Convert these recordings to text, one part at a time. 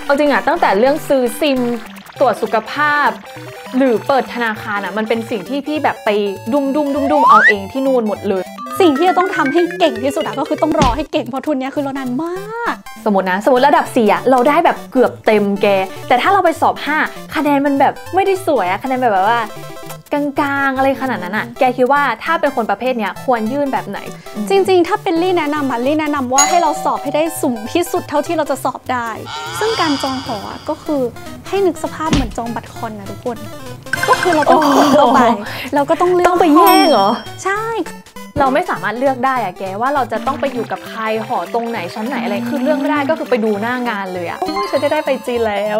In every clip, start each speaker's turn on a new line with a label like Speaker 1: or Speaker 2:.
Speaker 1: เอาจริงอะตั้งแต่เรื่องซื้อซิมตรวจสุขภาพหรือเปิดธนาคารอะมันเป็นสิ่งที่พี่แบบไปดุมเอาเองที่นู่นหมดเลย
Speaker 2: สิ่งที่จะต้องทำให้เก่งที่สุดก็คือต้องรอให้เก่งเพราะทุนนี้คือเรานานมาก
Speaker 1: สมมติระดับ4อะเราได้แบบเกือบเต็มแกแต่ถ้าเราไปสอบ5คะแนนมันแบบไม่ได้สวยอะคะแนนแบบว่ากลางๆอะไรขนาดนั้นอะแกคิดว่าถ้าเป็นคนประเภทเนี้ยควรยื่นแบบไหน
Speaker 2: จริงๆถ้าเป็นลี่แนะนำว่าให้เราสอบให้ได้สูงที่สุดเท่าที่เราจะสอบได้ซึ่งการจองหอก็คือให้นึกสภาพเหมือนจองบัตรคอนนะทุกคนก็คือเราต้องกดเข้าไปเราก็ต้องเลือก
Speaker 1: ต้องไปแย่งเหรอ
Speaker 2: ใช่
Speaker 1: เราไม่สามารถเลือกได้อะแกว่าเราจะต้องไปอยู่กับใครหอตรงไหนชั้นไหนอะไรคือเลือกไม่ได้ก็คือไปดูหน้างานเลยอะโอ้ยฉันได้ไปจีนแล้ว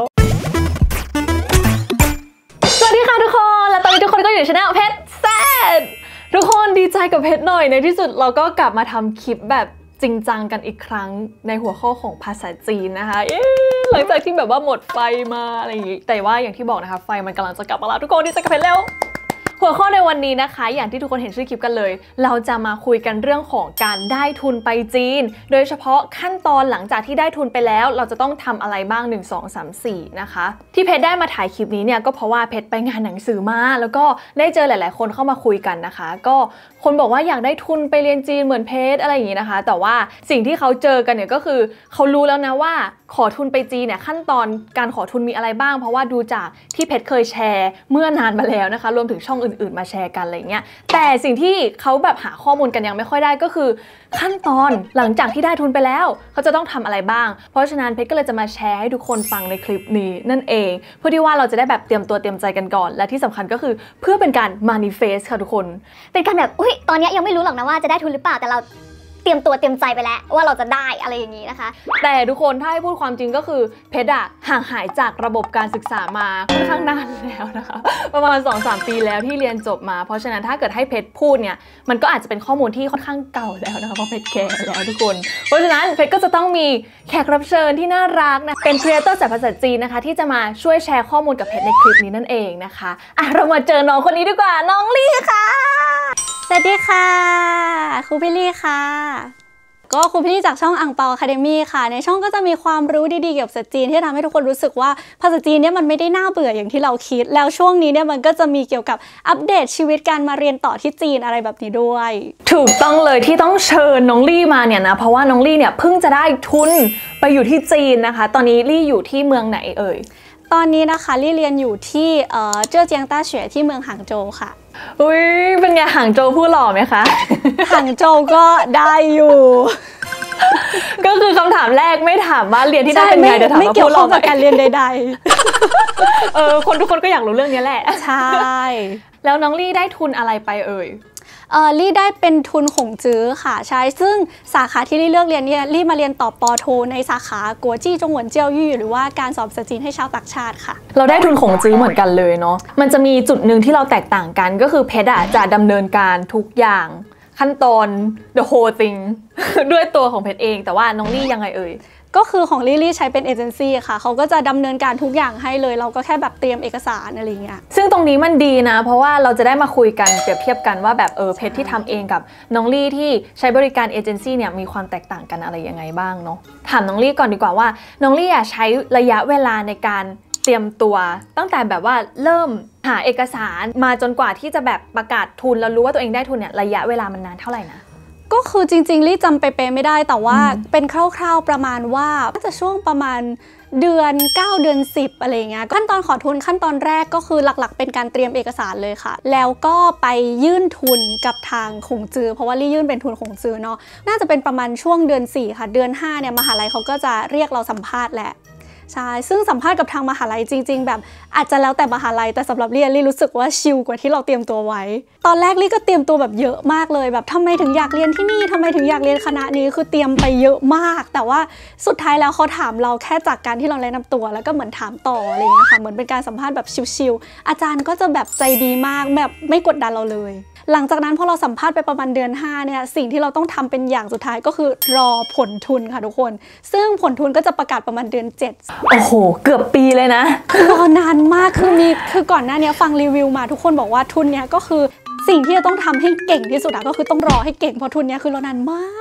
Speaker 1: สวัสดีค่ะทุกคนและตอนนี้ทุกคนก็อยู่ในช่องเพชรแซดทุกคนดีใจกับเพชรหน่อยในที่สุดเราก็กลับมาทำคลิปแบบจริงจังกันอีกครั้งในหัวข้อของภาษาจีนนะคะหลังจากที่แบบว่าหมดไฟมาอะไรอย่างงี้แต่ว่าอย่างที่บอกนะคะไฟมันกำลังจะกลับมาแล้วทุกคนดีใจกับเพชรเร็วหัวข้อในวันนี้นะคะอย่างที่ทุกคนเห็นชื่อคลิปกันเลยเราจะมาคุยกันเรื่องของการได้ทุนไปจีนโดยเฉพาะขั้นตอนหลังจากที่ได้ทุนไปแล้วเราจะต้องทำอะไรบ้าง1 2 3 4นะคะที่เพชรได้มาถ่ายคลิปนี้เนี่ยก็เพราะว่าเพชรไปงานหนังสือมาแล้วก็ได้เจอหลายๆคนเข้ามาคุยกันนะคะก็คนบอกว่าอยากได้ทุนไปเรียนจีนเหมือนเพชรอะไรอย่างนี้นะคะแต่ว่าสิ่งที่เขาเจอกันเนี่ยก็คือเขารู้แล้วนะว่าขอทุนไปจีนเนี่ยขั้นตอนการขอทุนมีอะไรบ้างเพราะว่าดูจากที่เพชรเคยแชร์เมื่อนานมาแล้วนะคะรวมถึงช่องอื่นๆมาแชร์กันอะไรเงี้ยแต่สิ่งที่เขาแบบหาข้อมูลกันยังไม่ค่อยได้ก็คือขั้นตอนหลังจากที่ได้ทุนไปแล้วเขาจะต้องทำอะไรบ้างเพราะฉะนั้นเพชรก็เลยจะมาแชร์ให้ทุกคนฟังในคลิปนี้นั่นเองเพื่อที่ว่าเราจะได้แบบเตรียมตัวเตรียมใจกันก่อนและที่สำคัญก็คือเพื่อเป็นการ manifest ค่ะทุกคน
Speaker 3: เป็นการแบบตอนนี้ยังไม่รู้หรอกนะว่าจะได้ทุนหรือเปล่าแต่เราเตรียมตัวเตรียมใจไปแล้วว่าเราจะได้อะไรอย่างนี้นะคะ
Speaker 1: แต่ทุกคนถ้าให้พูดความจริงก็คือเพชรอะห่างหายจากระบบการศึกษามาค่อนข้างนานแล้วนะคะประมาณ 2-3 ปีแล้วที่เรียนจบมาเพราะฉะนั้นถ้าเกิดให้เพชรพูดเนี่ยมันก็อาจจะเป็นข้อมูลที่ค่อนข้างเก่าแล้วนะคะเพราะเพชรแก่แล้วทุกคนเพราะฉะนั้นเพชรก็จะต้องมีแขกรับเชิญที่น่ารักนะเป็นครีเอเตอร์สายภาษาจีนนะคะที่จะมาช่วยแชร์ข้อมูลกับเพชรในคลิปนี้นั่นเองนะคะเรามาเจอน้องคนนี้ดีกว่าน้องลี่ค่ะ
Speaker 2: สวัสดีค่ะครูพี่ลี่ค่ะก็ครูพี่ลี่จากช่องอั่งเปาอะคาเดมี่ค่ะในช่องก็จะมีความรู้ดีๆเกี่ยวกับภาษาจีนที่ทำให้ทุกคนรู้สึกว่าภาษาจีนเนี่ยมันไม่ได้น่าเบื่ออย่างที่เราคิดแล้วช่วงนี้เนี่ยมันก็จะมีเกี่ยวกับอัปเดตชีวิตการมาเรียนต่อที่จีนอะไรแบบนี้ด้วย
Speaker 1: ถูกต้องเลยที่ต้องเชิญน้องลี่มาเนี่ยนะเพราะว่าน้องลี่เนี่ยเพิ่งจะได้ทุนไปอยู่ที่จีนนะคะตอนนี้ลี่อยู่ที่เมืองไหนเอ่ย
Speaker 2: ตอนนี้นะคะลี่เรียนอยู่ที่เจ้อเจียงต้าเฉวยที่เมืองหางโจวค่ะ
Speaker 1: อุ้ยเป็นไงหางโจวผู้หล่อไหมคะ
Speaker 2: หางโจวก็ได้อยู่
Speaker 1: ก็คือคำถามแรกไม่ถามว่าเรียนที่นั่นเป็นไงแต่ถามว่าผู้หล่อไหม
Speaker 2: ไม่เกี่ยวข้องกับการเรียนใด
Speaker 1: ๆคนทุกคนก็อยากรู้เรื่องนี้แหละ
Speaker 2: ใช่
Speaker 1: แล้วน้องลี่ได้ทุนอะไรไปเอ่ย
Speaker 2: ลี่ได้เป็นทุนของจื้อค่ะใช่ซึ่งสาขาที่ลี่เลือกเรียนเนี่ยลี่มาเรียนต่อปอโทในสาขากัวจี้จงหวนเจี้ยวยู่หรือว่าการสอนภาษาจีนให้ชาวต่างชาติค่ะ
Speaker 1: เราได้ทุนของจื้อเหมือนกันเลยเนาะมันจะมีจุดหนึ่งที่เราแตกต่างกันก็คือเพชรจะดำเนินการทุกอย่างขั้นตอน the whole thing ด้วยตัวของเพชรเองแต่ว่าน้องลี่ยังไงเอ่ย
Speaker 2: ก็คือของลี่ใช้เป็นเอเจนซี่ค่ะเขาก็จะดำเนินการทุกอย่างให้เลยเราก็แค่แบบเตรียมเอกสารอะไรเงี้ย
Speaker 1: ซึ่งตรงนี้มันดีนะเพราะว่าเราจะได้มาคุยกันเปรียบเทียบกันว่าแบบเพชรที่ทำเองกับน้องลี่ที่ใช้บริการเอเจนซี่เนี่ยมีความแตกต่างกันอะไรยังไงบ้างเนาะถามน้องลี่ก่อนดีกว่าว่าน้องลี่ใช้ระยะเวลาในการเตรียมตัวตั้งแต่แบบว่าเริ่มหาเอกสารมาจนกว่าที่จะแบบประกาศทุนแล้วรู้ว่าตัวเองได้ทุนเนี่ยระยะเวลามันนานเท่าไหร่นะ
Speaker 2: ก็คือจริงๆลี่จำไปไม่ได้แต่ว่าเป็นคร่าวๆประมาณว่าจะช่วงประมาณเดือน9เดือน10อะไรเงี้ยขั้นตอนขอทุนขั้นตอนแรกก็คือหลักๆเป็นการเตรียมเอกสารเลยค่ะแล้วก็ไปยื่นทุนกับทางขงจือเพราะว่าลี่ยื่นเป็นทุนขงจือเนาะน่าจะเป็นประมาณช่วงเดือน4ค่ะเดือน5เนี่ยมหาลัยเขาก็จะเรียกเราสัมภาษณ์แหละใช่ซึ่งสัมภาษณ์กับทางมหาลัยจริงๆแบบอาจจะแล้วแต่มหาลัยแต่สำหรับลี่รู้สึกว่าชิลกว่าที่เราเตรียมตัวไว้ตอนแรกลี่ก็เตรียมตัวแบบเยอะมากเลยแบบทำไมถึงอยากเรียนที่นี่ทำไมถึงอยากเรียนคณะนี้คือเตรียมไปเยอะมากแต่ว่าสุดท้ายแล้วเขาถามเราแค่จากการที่เราแนะนำตัวแล้วก็เหมือนถามต่ออะไรอย่างเงี้ยค่ะเหมือนเป็นการสัมภาษณ์แบบชิลๆอาจารย์ก็จะแบบใจดีมากแบบไม่กดดันเราเลยหลังจากนั้นพอเราสัมภาษณ์ไปประมาณเดือน5เนี่ยสิ่งที่เราต้องทำเป็นอย่างสุดท้ายก็คือรอผลทุนค่ะทุกคนซึ่งผลทุนก็จะประกาศประมาณเดือน7
Speaker 1: โอ้โหเกือบปีเลยนะ
Speaker 2: รอนานมากคือก่อนหน้านี้ฟังรีวิวมาทุกคนบอกว่าทุนเนี้ยก็คือสิ่งที่จะต้องทำให้เก่งที่สุดก็คือต้องรอให้เก่งเพราะทุนเนี้ยคือเรานานมาก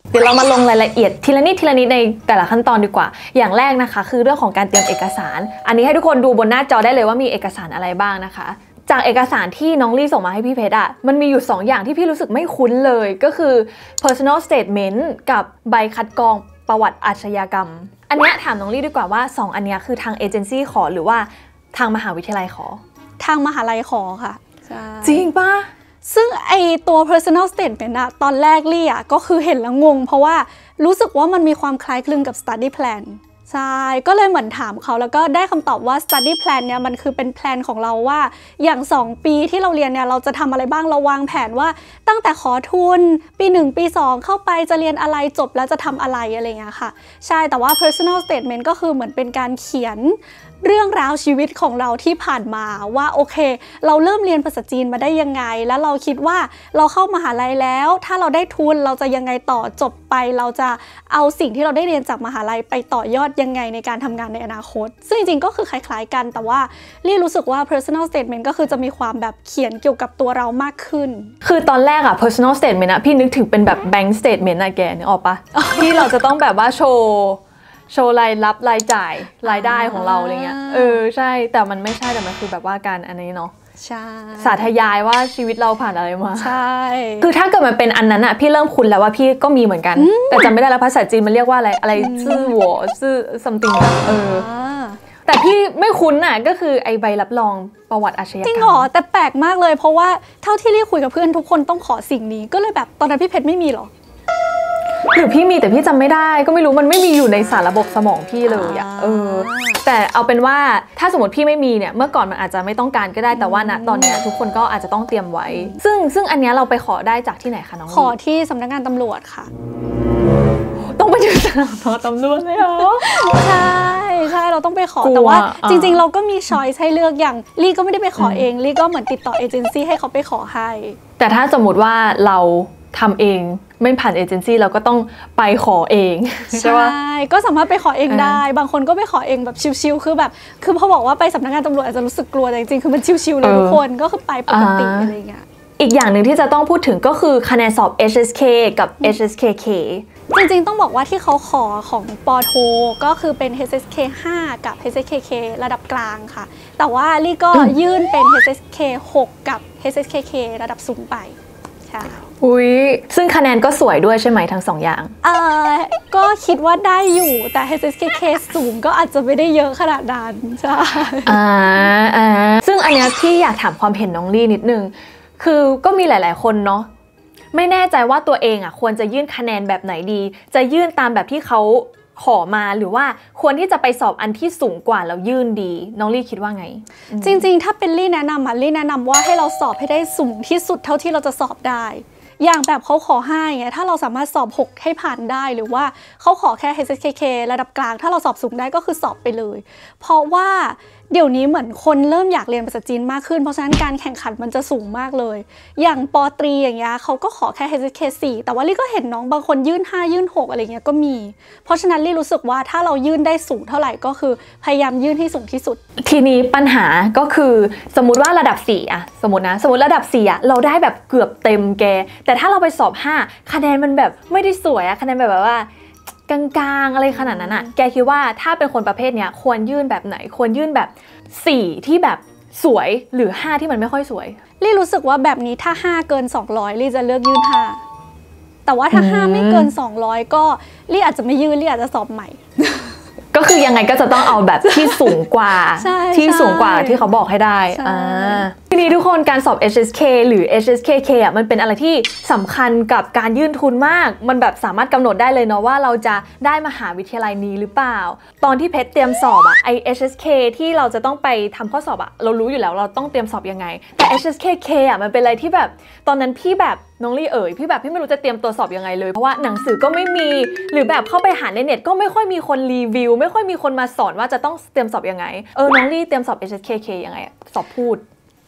Speaker 1: เดี๋ยวเรามาลงรายละเอียดทีละนิดในแต่ละขั้นตอนดีกว่าอย่างแรกนะคะคือเรื่องของการเตรียมเอกสารอันนี้ให้ทุกคนดูบนหน้าจอได้เลยว่ามีเอกสารอะไรบ้างนะคะจากเอกสารที่น้องลี่ส่งมาให้พี่เพชรอ่ะมันมีอยู่2อย่างที่พี่รู้สึกไม่คุ้นเลยก็คือ personal statement กับใบคัดกรองประวัติอาชญากรรมอันนี้ถามน้องลี่ดีกว่าว่า2อันนี้คือทางเอเจนซี่ขอหรือว่าทางมหาวิทยาลัยขอ
Speaker 2: ทางมหาลัยขอค่ะ
Speaker 1: จริงปะ
Speaker 2: ซึ่งไอตัว personal statement อะตอนแรกลี่อะก็คือเห็นแล้วงงเพราะว่ารู้สึกว่ามันมีความคล้ายคลึงกับ study plan ใช่ก็เลยเหมือนถามเขาแล้วก็ได้คำตอบว่า study plan เนี่ยมันคือเป็นแพลนของเราว่าอย่าง2ปีที่เราเรียนเนี่ยเราจะทำอะไรบ้างเราวางแผนว่าตั้งแต่ขอทุนปี1ปี2เข้าไปจะเรียนอะไรจบแล้วจะทำอะไรอะไรเงี้ยค่ะใช่แต่ว่า personal statement ก็คือเหมือนเป็นการเขียนเรื่องราวชีวิตของเราที่ผ่านมาว่าโอเคเราเริ่มเรียนภาษาจีนมาได้ยังไงแล้วเราคิดว่าเราเข้ามหาลัยแล้วถ้าเราได้ทุนเราจะยังไงต่อจบไปเราจะเอาสิ่งที่เราได้เรียนจากมหาลัยไปต่อยอดยังไงในการทำงานในอนาคตซึ่งจริงๆก็คือคล้ายๆกันแต่ว่าลี่รู้สึกว่า personal statement ก็คือจะมีความแบบเขียนเกี่ยวกับตัวเรามากขึ้น
Speaker 1: คือตอนแรกอะ personal statement อะพี่นึกถึงเป็นแบบ bank statement อะแกนึกออกปะ ที่เราจะต้องแบบว่าโชว์รายรับรายจ่ายรายได้ของเราอะไรเงี้ยใช่แต่มันไม่ใช่แต่มันคือแบบว่าการอันนี้เนาะ
Speaker 2: ใช่
Speaker 1: สาธยายว่าชีวิตเราผ่านอะไรมา
Speaker 2: ใช่
Speaker 1: คือถ้าเกิดมันเป็นอันนั้นอะพี่เริ่มคุ้นแล้วว่าพี่ก็มีเหมือนกันแต่จำไม่ได้แล้วภาษาจีนมันเรียกว่าอะไรซื่อหัวซื่อ something แต่พี่ไม่คุ้นอะก็คือไอใบรับรองประวัติอาชญากรรม
Speaker 2: จริงเหรอแต่แปลกมากเลยเพราะว่าเท่าที่ลี่คุยกับเพื่อนทุกคนต้องขอสิ่งนี้ก็เลยแบบตอนนั้นพี่เพชรไม่มีหรอ
Speaker 1: หรือพี่มีแต่พี่จำไม่ได้ก็ไม่รู้มันไม่มีอยู่ในสารระบบสมองพี่เลยอะแต่เอาเป็นว่าถ้าสมมติพี่ไม่มีเนี่ยเมื่อก่อนมันอาจจะไม่ต้องการก็ได้แต่ว่าณตอนนี้ทุกคนก็อาจจะต้องเตรียมไว้ซึ่งอันนี้เราไปขอได้จากที่ไหนคะน้อง
Speaker 2: ขอที่สำนักงานตำรวจค่ะ
Speaker 1: ต้องไปถึงสำนักงานตำรวจเลยเหรอ
Speaker 2: ใช่เราต้องไปขอแต่ว่าจริงๆเราก็มีช้อยส์ให้เลือกอย่างลี่ก็ไม่ได้ไปขอเองลี่ก็เหมือนติดต่อเอเจนซี่ให้เขาไปขอให้
Speaker 1: แต่ถ้าสมมติว่าเราทำเองไม่ผ่านเอเจนซี่เราก็ต้องไปขอเอง
Speaker 2: ใช่ก็สามารถไปขอเองได้บางคนก็ไปขอเองแบบชิวๆคือพอบอกว่าไปสำนักงานตำรวจอาจจะรู้สึกกลัวแต่จริงๆคือมันชิวๆเลยทุกคนก็คือไปปกติอะไรเงี้ย
Speaker 1: อีกอย่างหนึ่งที่จะต้องพูดถึงก็คือคะแนนสอบ HSK กับ HSKK
Speaker 2: จริงๆต้องบอกว่าที่เขาขอของปอโทก็คือเป็น HSK 5 กับ HSKK ระดับกลางค่ะแต่ว่าลี่ก็ยื่นเป็น HSK 6 กับ HSKK ระดับสูงไปใช่
Speaker 1: อุ้ยซึ่งคะแนนก็สวยด้วยใช่ไหมทั้ง2 อย่าง
Speaker 2: ก็คิดว่าได้อยู่แต่ HSKK สูงก็อาจจะไม่ได้เยอะขนาดนั้นใช่
Speaker 1: ซึ่งอันนี้พี่อยากถามความเห็นน้องลี่นิดนึงคือก็มีหลายๆคนเนาะไม่แน่ใจว่าตัวเองควรจะยื่นคะแนนแบบไหนดีจะยื่นตามแบบที่เขาขอมาหรือว่าควรที่จะไปสอบอันที่สูงกว่าแล้วยื่นดีน้องลี่คิดว่าไง
Speaker 2: จริงๆถ้าเป็นลี่แนะนำลี่แนะนำว่าให้เราสอบให้ได้สูงที่สุดเท่าที่เราจะสอบได้อย่างแบบเขาขอ5ไงถ้าเราสามารถสอบ6ให้ผ่านได้หรือว่าเขาขอแค่ HSKK ระดับกลางถ้าเราสอบสูงได้ก็คือสอบไปเลยเพราะว่าเดี๋ยวนี้เหมือนคนเริ่มอยากเรียนภาษาจีนมากขึ้นเพราะฉะนั้นการแข่งขันมันจะสูงมากเลยอย่างปอตรีอย่างเงี้ยเขาก็ขอแค่ HSK 4แต่ว่าลี่ก็เห็นน้องบางคนยื่น5ยื่น6อะไรเงี้ยก็มีเพราะฉะนั้นลี่รู้สึกว่าถ้าเรายื่นได้สูงเท่าไหร่ก็คือพยายามยื่นให้สูงที่สุด
Speaker 1: ทีนี้ปัญหาก็คือสมมุติว่าระดับ4สมมติระดับ4เราได้แบบเกือบเต็มแกแต่ถ้าเราไปสอบ5คะแนนมันแบบไม่ได้สวยคะแนนแบบว่ากลางๆอะไรขนาดนั้นแกคิดว่าถ้าเป็นคนประเภทเนี้ยควรยื่นแบบไหนควรยื่นแบบ4ที่แบบสวยหรือ5ที่มันไม่ค่อยสวย
Speaker 2: ลี่รู้สึกว่าแบบนี้ถ้า5เกิน200ลี่จะเลือกยื่น5แต่ว่าถ้า5ไม่เกิน200ก็ลี่อาจจะไม่ยื่นลี่อาจจะสอบใหม่
Speaker 1: ก็คือยังไงก็จะต้องเอาแบบที่สูงกว่าที่สูงกว่าที่เขาบอกให้ได้ทีนี้ทุกคนการสอบ HSK หรือ HSKK มันเป็นอะไรที่สำคัญกับการยื่นทุนมากมันแบบสามารถกำหนดได้เลยเนาะว่าเราจะได้มหาวิทยาลัยนี้หรือเปล่าตอนที่เพชรเตรียมสอบไอ HSK ที่เราจะต้องไปทำข้อสอบเรารู้อยู่แล้วเราต้องเตรียมสอบยังไงแต่ HSKK มันเป็นอะไรที่แบบตอนนั้นพี่แบบน้องลี่พี่แบบพี่ไม่รู้จะเตรียมตัวสอบยังไงเลยเพราะว่าหนังสือก็ไม่มีหรือแบบเข้าไปหาในเน็ตก็ไม่ค่อยมีคนรีวิวไม่ค่อยมีคนมาสอนว่าจะต้องเตรียมสอบยังไงน้องลี่เตรียมสอบ HSKK ยังไงสอบพูด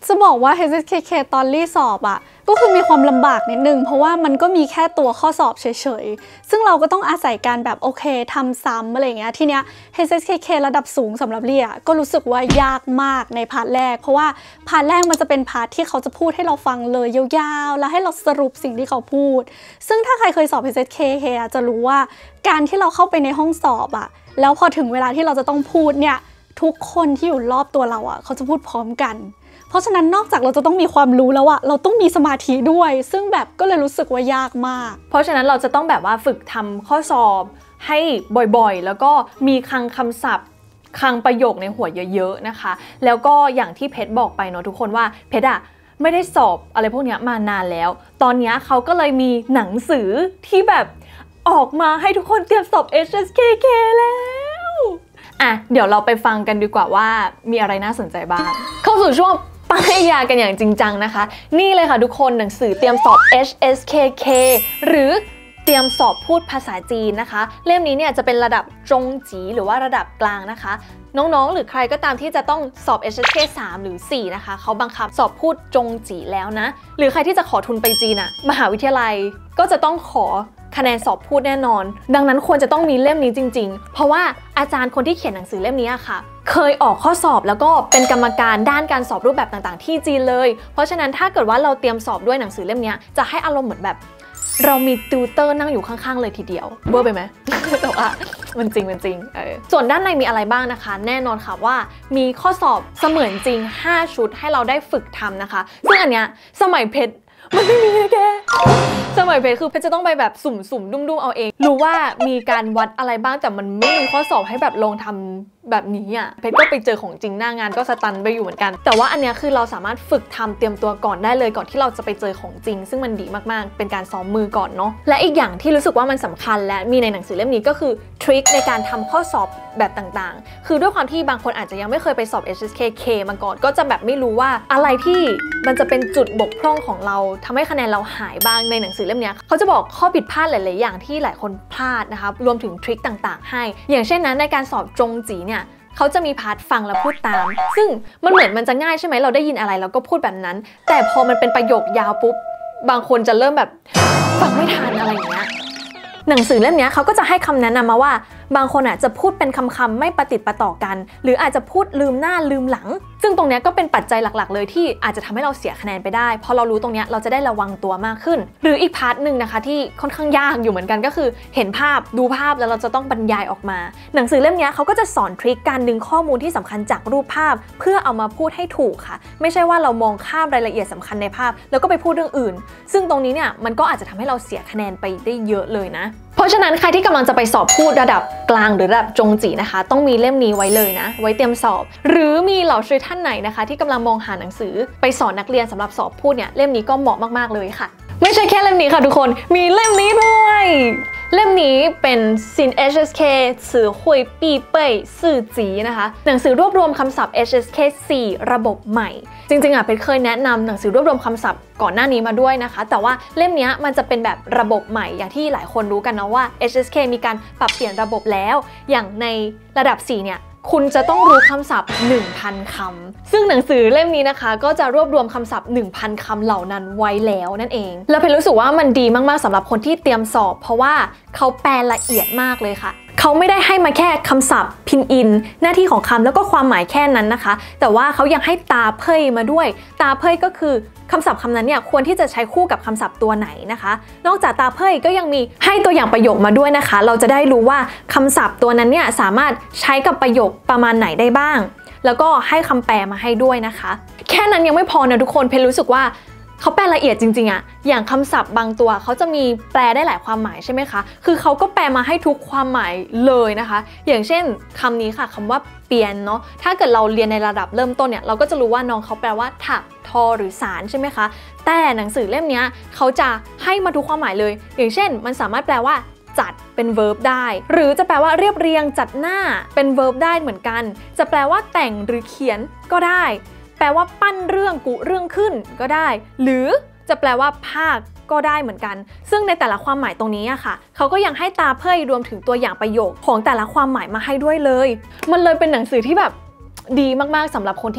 Speaker 2: จะบอกว่า HSKK ตอนรีสอบอะก็คือมีความลำบากนิดนึงเพราะว่ามันก็มีแค่ตัวข้อสอบเฉยๆซึ่งเราก็ต้องอาศัยการแบบโอเคทำซ้ำอะไรเงี้ยทีเนี้ย HSKK ระดับสูงสำหรับเรียก็รู้สึกว่ายากมากในพาร์ทแรกเพราะว่าพาร์ทแรกมันจะเป็นพาร์ทที่เขาจะพูดให้เราฟังเลยยาวๆแล้วให้เราสรุปสิ่งที่เขาพูดซึ่งถ้าใครเคยสอบ HSKK จะรู้ว่าการที่เราเข้าไปในห้องสอบอะแล้วพอถึงเวลาที่เราจะต้องพูดเนี่ยทุกคนที่อยู่รอบตัวเราอะเขาจะพูดพร้อมกันเพราะฉะนั้นนอกจากเราจะต้องมีความรู้แล้วอะเราต้องมีสมาธิด้วยซึ่งแบบก็เลยรู้สึกว่ายากมาก
Speaker 1: เพราะฉะนั้นเราจะต้องแบบว่าฝึกทำข้อสอบให้บ่อยๆแล้วก็มีคลังคำศัพท์คลังประโยคในหัวเยอะๆนะคะแล้วก็อย่างที่เพชรบอกไปเนาะทุกคนว่าเพชรอะไม่ได้สอบอะไรพวกนี้มานานแล้วตอนนี้เขาก็เลยมีหนังสือที่แบบออกมาให้ทุกคนเตรียมสอบ HSKK แล้วเดี๋ยวเราไปฟังกันดีกว่าว่ามีอะไรน่าสนใจบ้างเข้าสู่ช่วงป้ายยากันอย่างจริงจังนะคะนี่เลยค่ะทุกคนหนังสือเตรียมสอบ HSKK หรือเตรียมสอบพูดภาษาจีนนะคะเล่มนี้เนี่ยจะเป็นระดับจงจีหรือว่าระดับกลางนะคะน้องๆหรือใครก็ตามที่จะต้องสอบ HSK 3 หรือ 4 นะคะเขาบังคับสอบพูดจงจีแล้วนะหรือใครที่จะขอทุนไปจีนอะมหาวิทยาลัยก็จะต้องขอคะแนนสอบพูดแน่นอนดังนั้นควรจะต้องมีเล่มนี้จริงๆเพราะว่าอาจารย์คนที่เขียนหนังสือเล่มนี้ค่ะเคยออกข้อสอบแล้วก็เป็นกรรมการด้านการสอบรูปแบบต่างๆที่จีนเลยเพราะฉะนั้นถ้าเกิดว่าเราเตรียมสอบด้วยหนังสือเล่มนี้จะให้อารมณ์เหมือนแบบเรามีติวเตอร์นั่งอยู่ข้างๆเลยทีเดียวเบอร์ไปไหม แต่ว่ามันจริงส่วนด้านในมีอะไรบ้างนะคะแน่นอนค่ะว่ามีข้อสอบเสมือนจริง5ชุดให้เราได้ฝึกทำนะคะซึ่งอันเนี้ยสมัยเพชรมันไม่มีนะแกสมัยเพชรคือเพชรจะต้องไปแบบสุ่มดุ้มเอาเองรู้ว่ามีการวัดอะไรบ้างแต่มันไม่มีข้อสอบให้แบบลงทำแบบนี้อ่ะเพชรก็ไปเจอของจริงหน้างานก็สตันไปอยู่เหมือนกันแต่ว่าอันเนี้ยคือเราสามารถฝึกทำเตรียมตัวก่อนได้เลยก่อนที่เราจะไปเจอของจริงซึ่งมันดีมากๆเป็นการซ้อมมือก่อนเนาะและอีกอย่างที่รู้สึกว่ามันสำคัญและมีในหนังสือเล่มนี้ก็คือทริคในการทำข้อสอบแบบต่างๆคือด้วยความที่บางคนอาจจะยังไม่เคยไปสอบ HSKK มาก่อนก็จะแบบไม่รู้ว่าอะไรที่มันจะเป็นจุดบกพร่องของเราทำให้คะแนนเราหายบ้างในหนังสือเล่มนี้เขาจะบอกข้อผิดพลาดหลายๆอย่างที่หลายคนพลาดนะคะรวมถึงทริคต่างๆให้อย่างเช่นนั้นในการสอบจงจีเนี่ยเขาจะมีพาร์ทฟังและพูดตามซึ่งมันเหมือนมันจะง่ายใช่ไหมเราได้ยินอะไรเราก็พูดแบบนั้นแต่พอมันเป็นประโยคยาวปุ๊บบางคนจะเริ่มแบบฟังไม่ทันอะไรอย่างเงี้ยหนังสือเล่มนี้เขาก็จะให้คำแนะนำมาว่าบางคนอาจจะพูดเป็นคำๆไม่ประติดประต่อกันหรืออาจจะพูดลืมหน้าลืมหลังซึ่งตรงนี้ก็เป็นปัจจัยหลักๆเลยที่อาจจะทำให้เราเสียคะแนนไปได้พอเรารู้ตรงนี้เราจะได้ระวังตัวมากขึ้นหรืออีกพาร์ทหนึ่งนะคะที่ค่อนข้างยากอยู่เหมือนกันก็คือเห็นภาพดูภาพแล้วเราจะต้องบรรยายออกมาหนังสือเล่มนี้เขาก็จะสอนทริคการดึงข้อมูลที่สำคัญจากรูปภาพเพื่อเอามาพูดให้ถูกค่ะไม่ใช่ว่าเรามองข้ามรายละเอียดสำคัญในภาพแล้วก็ไปพูดเรื่องอื่นซึ่งตรงนี้เนี่ยมันก็อาจจะทำให้เราเสียคะแนนไปได้เยอะเลยนะเพราะฉะนั้นใครที่กำลังจะไปสอบพูดระดับกลางหรือระดับจงจีนะคะต้องมีเล่มนี้ไว้เลยนะไว้เตรียมสอบหรือมีเหล่าช่วยท่านไหนนะคะที่กำลังมองหาหนังสือไปสอนนักเรียนสำหรับสอบพูดเนี่ยเล่มนี้ก็เหมาะมากๆเลยค่ะไม่ใช่แค่เล่มนี้ค่ะทุกคนมีเล่มนี้ด้วยเล่มนี้เป็นซิน HSK สื่อคุยปีเป้ยสื่อจีนะคะหนังสือรวบรวมคำศัพท์ HSK 4 ระบบใหม่จริงๆเพชรเคยแนะนำหนังสือรวบรวมคำศัพท์ก่อนหน้านี้มาด้วยนะคะแต่ว่าเล่มนี้มันจะเป็นแบบระบบใหม่อย่างที่หลายคนรู้กันนะว่า HSK มีการปรับเปลี่ยนระบบแล้วอย่างในระดับ 4 เนี่ยคุณจะต้องรู้คำศัพท์ 1,000 คำซึ่งหนังสือเล่มนี้นะคะก็จะรวบรวมคำศัพท์ 1,000 คำเหล่านั้นไว้แล้วนั่นเองแล้วเพชรรู้สึกว่ามันดีมากๆสำหรับคนที่เตรียมสอบเพราะว่าเขาแปลละเอียดมากเลยค่ะเขาไม่ได้ให้มาแค่คำศัพท์พินอินหน้าที่ของคำแล้วก็ความหมายแค่นั้นนะคะแต่ว่าเขายังให้ตาเพ่ยมาด้วยตาเพ่ยก็คือคำศัพท์คำนั้นเนี่ยควรที่จะใช้คู่กับคำศัพท์ตัวไหนนะคะนอกจากตาเพ่ยก็ยังมีให้ตัวอย่างประโยคมาด้วยนะคะเราจะได้รู้ว่าคำศัพท์ตัวนั้นเนี่ยสามารถใช้กับประโยคประมาณไหนได้บ้างแล้วก็ให้คำแปลมาให้ด้วยนะคะแค่นั้นยังไม่พอนะทุกคนเพชรรู้สึกว่าเขาแปลละเอียดจริงๆอะอย่างคำศัพท์บางตัวเขาจะมีแปลได้หลายความหมายใช่ไหมคะคือเขาก็แปลมาให้ทุกความหมายเลยนะคะอย่างเช่นคำนี้ค่ะคำว่าเปลี่ยนเนาะถ้าเกิดเราเรียนในระดับเริ่มต้นเนี่ยเราก็จะรู้ว่าน้องเขาแปลว่าถักทอหรือสารใช่ไหมคะแต่หนังสือเล่มนี้เขาจะให้มาทุกความหมายเลยอย่างเช่นมันสามารถแปลว่าจัดเป็น verb ได้หรือจะแปลว่าเรียบเรียงจัดหน้าเป็น verb ได้เหมือนกันจะแปลว่าแต่งหรือเขียนก็ได้แปลว่าปั้นเรื่องกุเรื่องขึ้นก็ได้หรือจะแปลว่าภาคก็ได้เหมือนกันซึ่งในแต่ละความหมายตรงนี้อะค่ะเขาก็ยังให้ตาเพ่ยรวมถึงตัวอย่างประโยคของแต่ละความหมายมาให้ด้วยเลยมันเลยเป็นหนังสือที่แบบดีมากๆสำหรับคนที่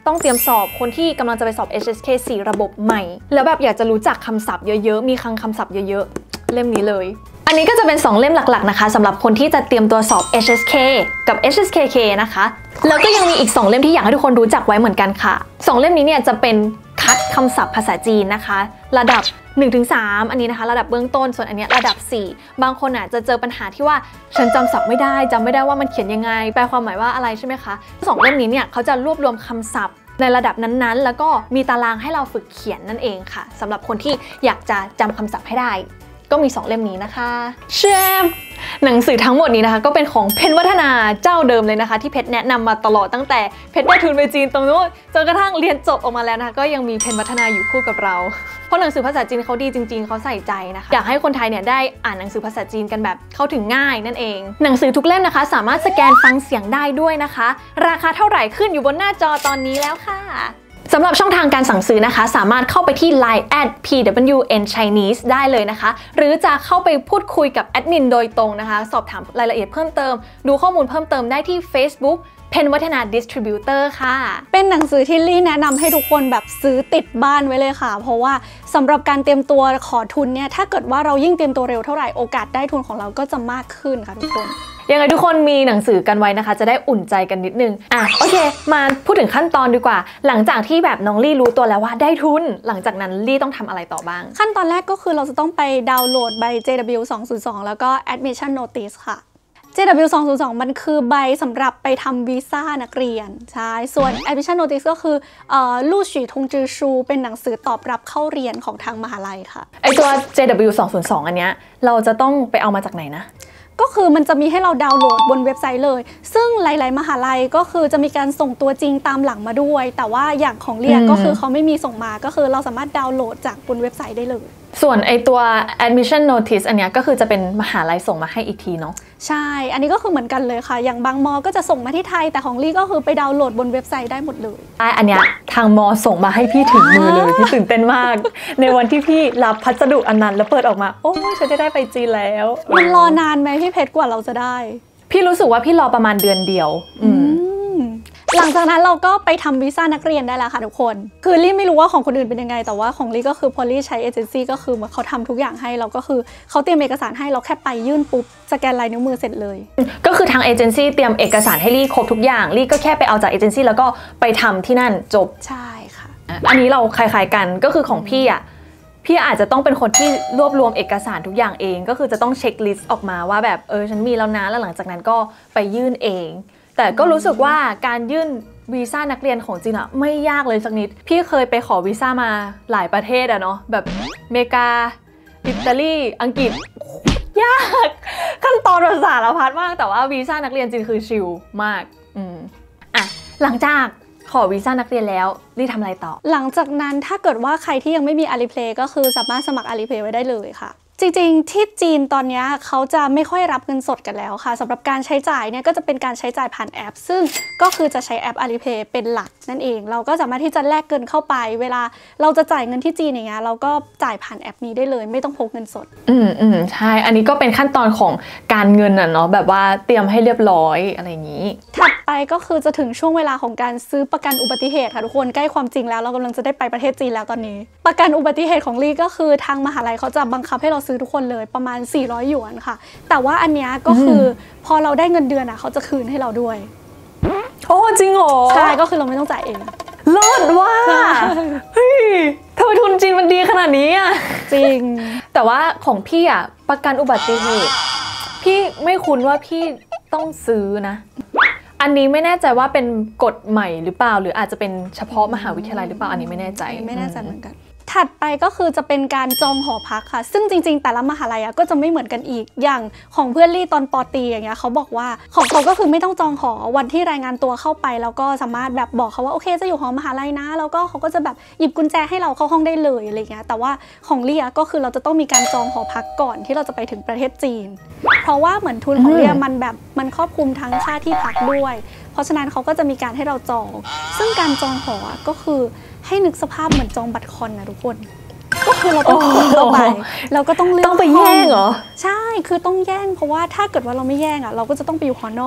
Speaker 1: ต้องเตรียมสอบคนที่กำลังจะไปสอบ HSK 4 ระบบใหม่แล้วแบบอยากจะรู้จักคำศัพท์เยอะๆมีคำศัพท์เยอะๆเล่มนี้เลยอันนี้ก็จะเป็น2เล่มหลักๆนะคะสำหรับคนที่จะเตรียมตัวสอบ HSK กับ HSKK นะคะแล้วก็ยังมีอีก2เล่มที่อยากให้ทุกคนรู้จักไว้เหมือนกันค่ะ2เล่มนี้เนี่ยจะเป็นคัดคำศัพท์ภาษาจีนนะคะระดับ 1-3 อันนี้นะคะระดับเบื้องต้นส่วนอันนี้ระดับ 4บางคนอาจจะเจอปัญหาที่ว่าฉันจำศัพท์ไม่ได้จำไม่ได้ว่ามันเขียนยังไงแปลความหมายว่าอะไรใช่ไหมคะ2เล่มนี้เนี่ยเขาจะรวบรวมคำศัพท์ในระดับนั้นๆแล้วก็มีตารางให้เราฝึกเขียนนั่นเองค่ะสำหรับคนที่อยากจะจำคำศัพท์ให้ได้ก็มี2เล่มนี้นะคะเชฟหนังสือทั้งหมดนี้นะคะก็เป็นของเพชรวัฒนาเจ้าเดิมเลยนะคะที่เพชรแนะนำมาตลอดตั้งแต่เพชรได้ทุนไปจีนตรงนู้นจนกระทั่งเรียนจบออกมาแล้วนะคะก็ยังมีเพชรวัฒนาอยู่คู่กับเราเพราะหนังสือภาษาจีนเขาดีจริงๆเขาใส่ใจนะคะอยากให้คนไทยเนี่ยได้อ่านหนังสือภาษาจีนกันแบบเข้าถึงง่ายนั่นเองหนังสือทุกเล่มนะคะสามารถสแกนฟังเสียงได้ด้วยนะคะราคาเท่าไหร่ขึ้นอยู่บนหน้าจอตอนนี้แล้วค่ะสำหรับช่องทางการสั่งซื้อนะคะสามารถเข้าไปที่ Line @pwnchinese ได้เลยนะคะหรือจะเข้าไปพูดคุยกับแอดมินโดยตรงนะคะสอบถามรายละเอียดเพิ่มเติมดูข้อมูลเพิ่มเติมได้ที่ Facebook เพนวัฒนา Distributor ค่ะ
Speaker 2: เป็นหนังสือที่ลี่แนะนำให้ทุกคนแบบซื้อติดบ้านไว้เลยค่ะเพราะว่าสำหรับการเตรียมตัวขอทุนเนี่ยถ้าเกิดว่าเรายิ่งเตรียมตัวเร็วเท่าไหร่โอกาสได้ทุนของเราก็จะมากขึ้นค่ะทุกคน
Speaker 1: ยังไงทุกคนมีหนังสือกันไว้นะคะจะได้อุ่นใจกันนิดนึงโอเคมาพูดถึงขั้นตอนดีกว่าหลังจากที่แบบน้องลี่รู้ตัวแล้วว่าได้ทุนหลังจากนั้นลี่ต้องทำอะไรต่อบ้าง
Speaker 2: ขั้นตอนแรกก็คือเราจะต้องไปดาวน์โหลดใบ JW 202แล้วก็ Admission Notice ค่ะ JW 202มันคือใบสำหรับไปทำวีซ่านักเรียนใช่ส่วน Admission Notice ก็คือลู่ฉี่ทงจือชูเป็นหนังสือตอบรับเข้าเรียนของทางมหาลัยค่ะ
Speaker 1: ไอตัว JW 202อันเนี้ยเราจะต้องไปเอามาจากไหนนะ
Speaker 2: ก็คือมันจะมีให้เราดาวน์โหลดบนเว็บไซต์เลยซึ่งหลายๆมหาลัยก็คือจะมีการส่งตัวจริงตามหลังมาด้วยแต่ว่าอย่างของเรียนก็คือเขาไม่มีส่งมาก็คือเราสามารถดาวน์โหลดจากบนเว็บไซต์ได้เลย
Speaker 1: ส่วนไอตัว admission notice อันเนี้ยก็คือจะเป็นมหาลัยส่งมาให้อีกทีเนาะ
Speaker 2: ใช่อันนี้ก็คือเหมือนกันเลยค่ะอย่างบางมอก็จะส่งมาที่ไทยแต่ของลี่ก็คือไปดาวน์โหลดบนเว็บไซต์ได้หมดเลย
Speaker 1: อันเนี้ยทางมอส่งมาให้พี่ถึงมือเลยพี่ตื่นเต้นมากในวันที่พี่รับพัสดุอันนั้นแล้วเปิดออกมาโอ้ยฉันจะได้ไปจีนแล้ว
Speaker 2: มันรอนานไหมพี่เพชรกว่าเราจะได้
Speaker 1: พี่รู้สึกว่าพี่รอประมาณเดือนเดียว
Speaker 2: หลังจากนั้นเราก็ไปทำวีซ่านักเรียนได้แล้วค่ะทุกคนคือลี่ไม่รู้ว่าของคนอื่นเป็นยังไงแต่ว่าของลี่ก็คือพอลี่ใช้เอเจนซี่ก็คือเขาทำทุกอย่างให้เราก็คือเขาเตรียมเอกสารให้เราแค่ไปยื่นปุ๊บสแกนลายนิ้วมือเสร็จเลย
Speaker 1: ก็คือทางเอเจนซี่เตรียมเอกสารให้ลี่ครบทุกอย่างลี่ก็แค่ไปเอาจากเอเจนซี่แล้วก็ไปทำที่นั่นจบ
Speaker 2: ใช่ค่ะ
Speaker 1: อันนี้เราคล้ายๆกันก็คือของพี่อาจจะต้องเป็นคนที่รวบรวมเอกสารทุกอย่างเองก็คือจะต้องเช็คลิสต์ออกมาว่าแบบฉันมีแล้วนะแล้วหลังจากนั้นก็ไปยื่นเองแต่ก็รู้สึกว่าการยื่นวีซ่านักเรียนของจีนไม่ยากเลยสักนิดพี่เคยไปขอวีซ่ามาหลายประเทศเนาะแบบอเมริกาอิตาลีอังกฤษยากขั้นตอนภาษาละพัดมากแต่ว่าวีซ่านักเรียนจีนคือชิลมากหลังจากขอวีซ่านักเรียนแล้วลี่ทำอะไรต่อ
Speaker 2: หลังจากนั้นถ้าเกิดว่าใครที่ยังไม่มี Alipay ก็คือสามารถสมัคร Alipay ไว้ได้เลยค่ะจริงๆที่จีนตอนนี้เขาจะไม่ค่อยรับเงินสดกันแล้วค่ะสำหรับการใช้จ่ายเนี่ยก็จะเป็นการใช้จ่ายผ่านแอปซึ่งก็คือจะใช้แอป Alipay เป็นหลักนั่นเองเราก็สามารถที่จะแลกเงินเข้าไปเวลาเราจะจ่ายเงินที่จีนอย่างเงี้ยเราก็จ่ายผ่านแอปนี้ได้เลยไม่ต้องพกเงินสด
Speaker 1: ใช่อันนี้ก็เป็นขั้นตอนของการเงินเนาะแบบว่าเตรียมให้เรียบร้อยอะไรอย่างนี้
Speaker 2: ถัดไปก็คือจะถึงช่วงเวลาของการซื้อประกันอุบัติเหตุค่ะทุกคนใกล้ความจริงแล้วเรากำลังจะได้ไปประเทศจีนแล้วตอนนี้ประกันอุบัติเหตุของลี่ก็คือทางมหาลัยเขาจะบังคับให้เราซื้อทุกคนเลยประมาณ400หยวนค่ะแต่ว่าอันนี้ก็คือพอเราได้เงินเดือนเขาจะคืนให้เราด้วย
Speaker 1: โอ้จริงเหรอ
Speaker 2: ใช่ก็คือเราไม่ต้องจ่ายเอง
Speaker 1: เลิศว่าเฮ้ยทำไมทุนจีนมันดีขนาดนี้
Speaker 2: จริง
Speaker 1: แต่ว่าของพี่ประกันอุบัติเหตุพี่ไม่คุ้นว่าพี่ต้องซื้อนะอันนี้ไม่แน่ใจว่าเป็นกฎใหม่หรือเปล่าหรืออาจจะเป็นเฉพาะมหาวิทยาลัยหรือเปล่าอันนี้ไม่แน่ใจ
Speaker 2: เหมือนกันถัดไปก็คือจะเป็นการจองหอพักค่ะซึ่งจริงๆแต่ละมหาลัยก็จะไม่เหมือนกันอีกอย่างของเพื่อนลี่ตอนป.ตรีอย่างเงี้ยเขาบอกว่าของเขาก็คือไม่ต้องจองหอวันที่รายงานตัวเข้าไปแล้วก็สามารถแบบบอกเขาว่าโอเคจะอยู่หอมหาลัยนะแล้วก็เขาก็จะแบบหยิบกุญแจให้เราเข้าห้องได้เลยอะไรเงี้ยแต่ว่าของลี่ก็คือเราจะต้องมีการจองหอพักก่อนที่เราจะไปถึงประเทศจีนเพราะว่าเหมือนทุนของลี่มันครอบคลุมทั้งค่าที่พักด้วยเพราะฉะนั้นเขาก็จะมีการให้เราจองซึ่งการจองหอก็คือให้นึกสภาพเหมือนจองบัตรคอนนะทุกคนก็คือเราต้องเข้าไปเราก็ต้องเลือก
Speaker 1: ต้องไปแย่งเหรอ
Speaker 2: ใช่คือต้องแย่งเพราะว่าถ้าเกิดว่าเราไม่แย่งเราก็จะต้องไปอยู่หอนอก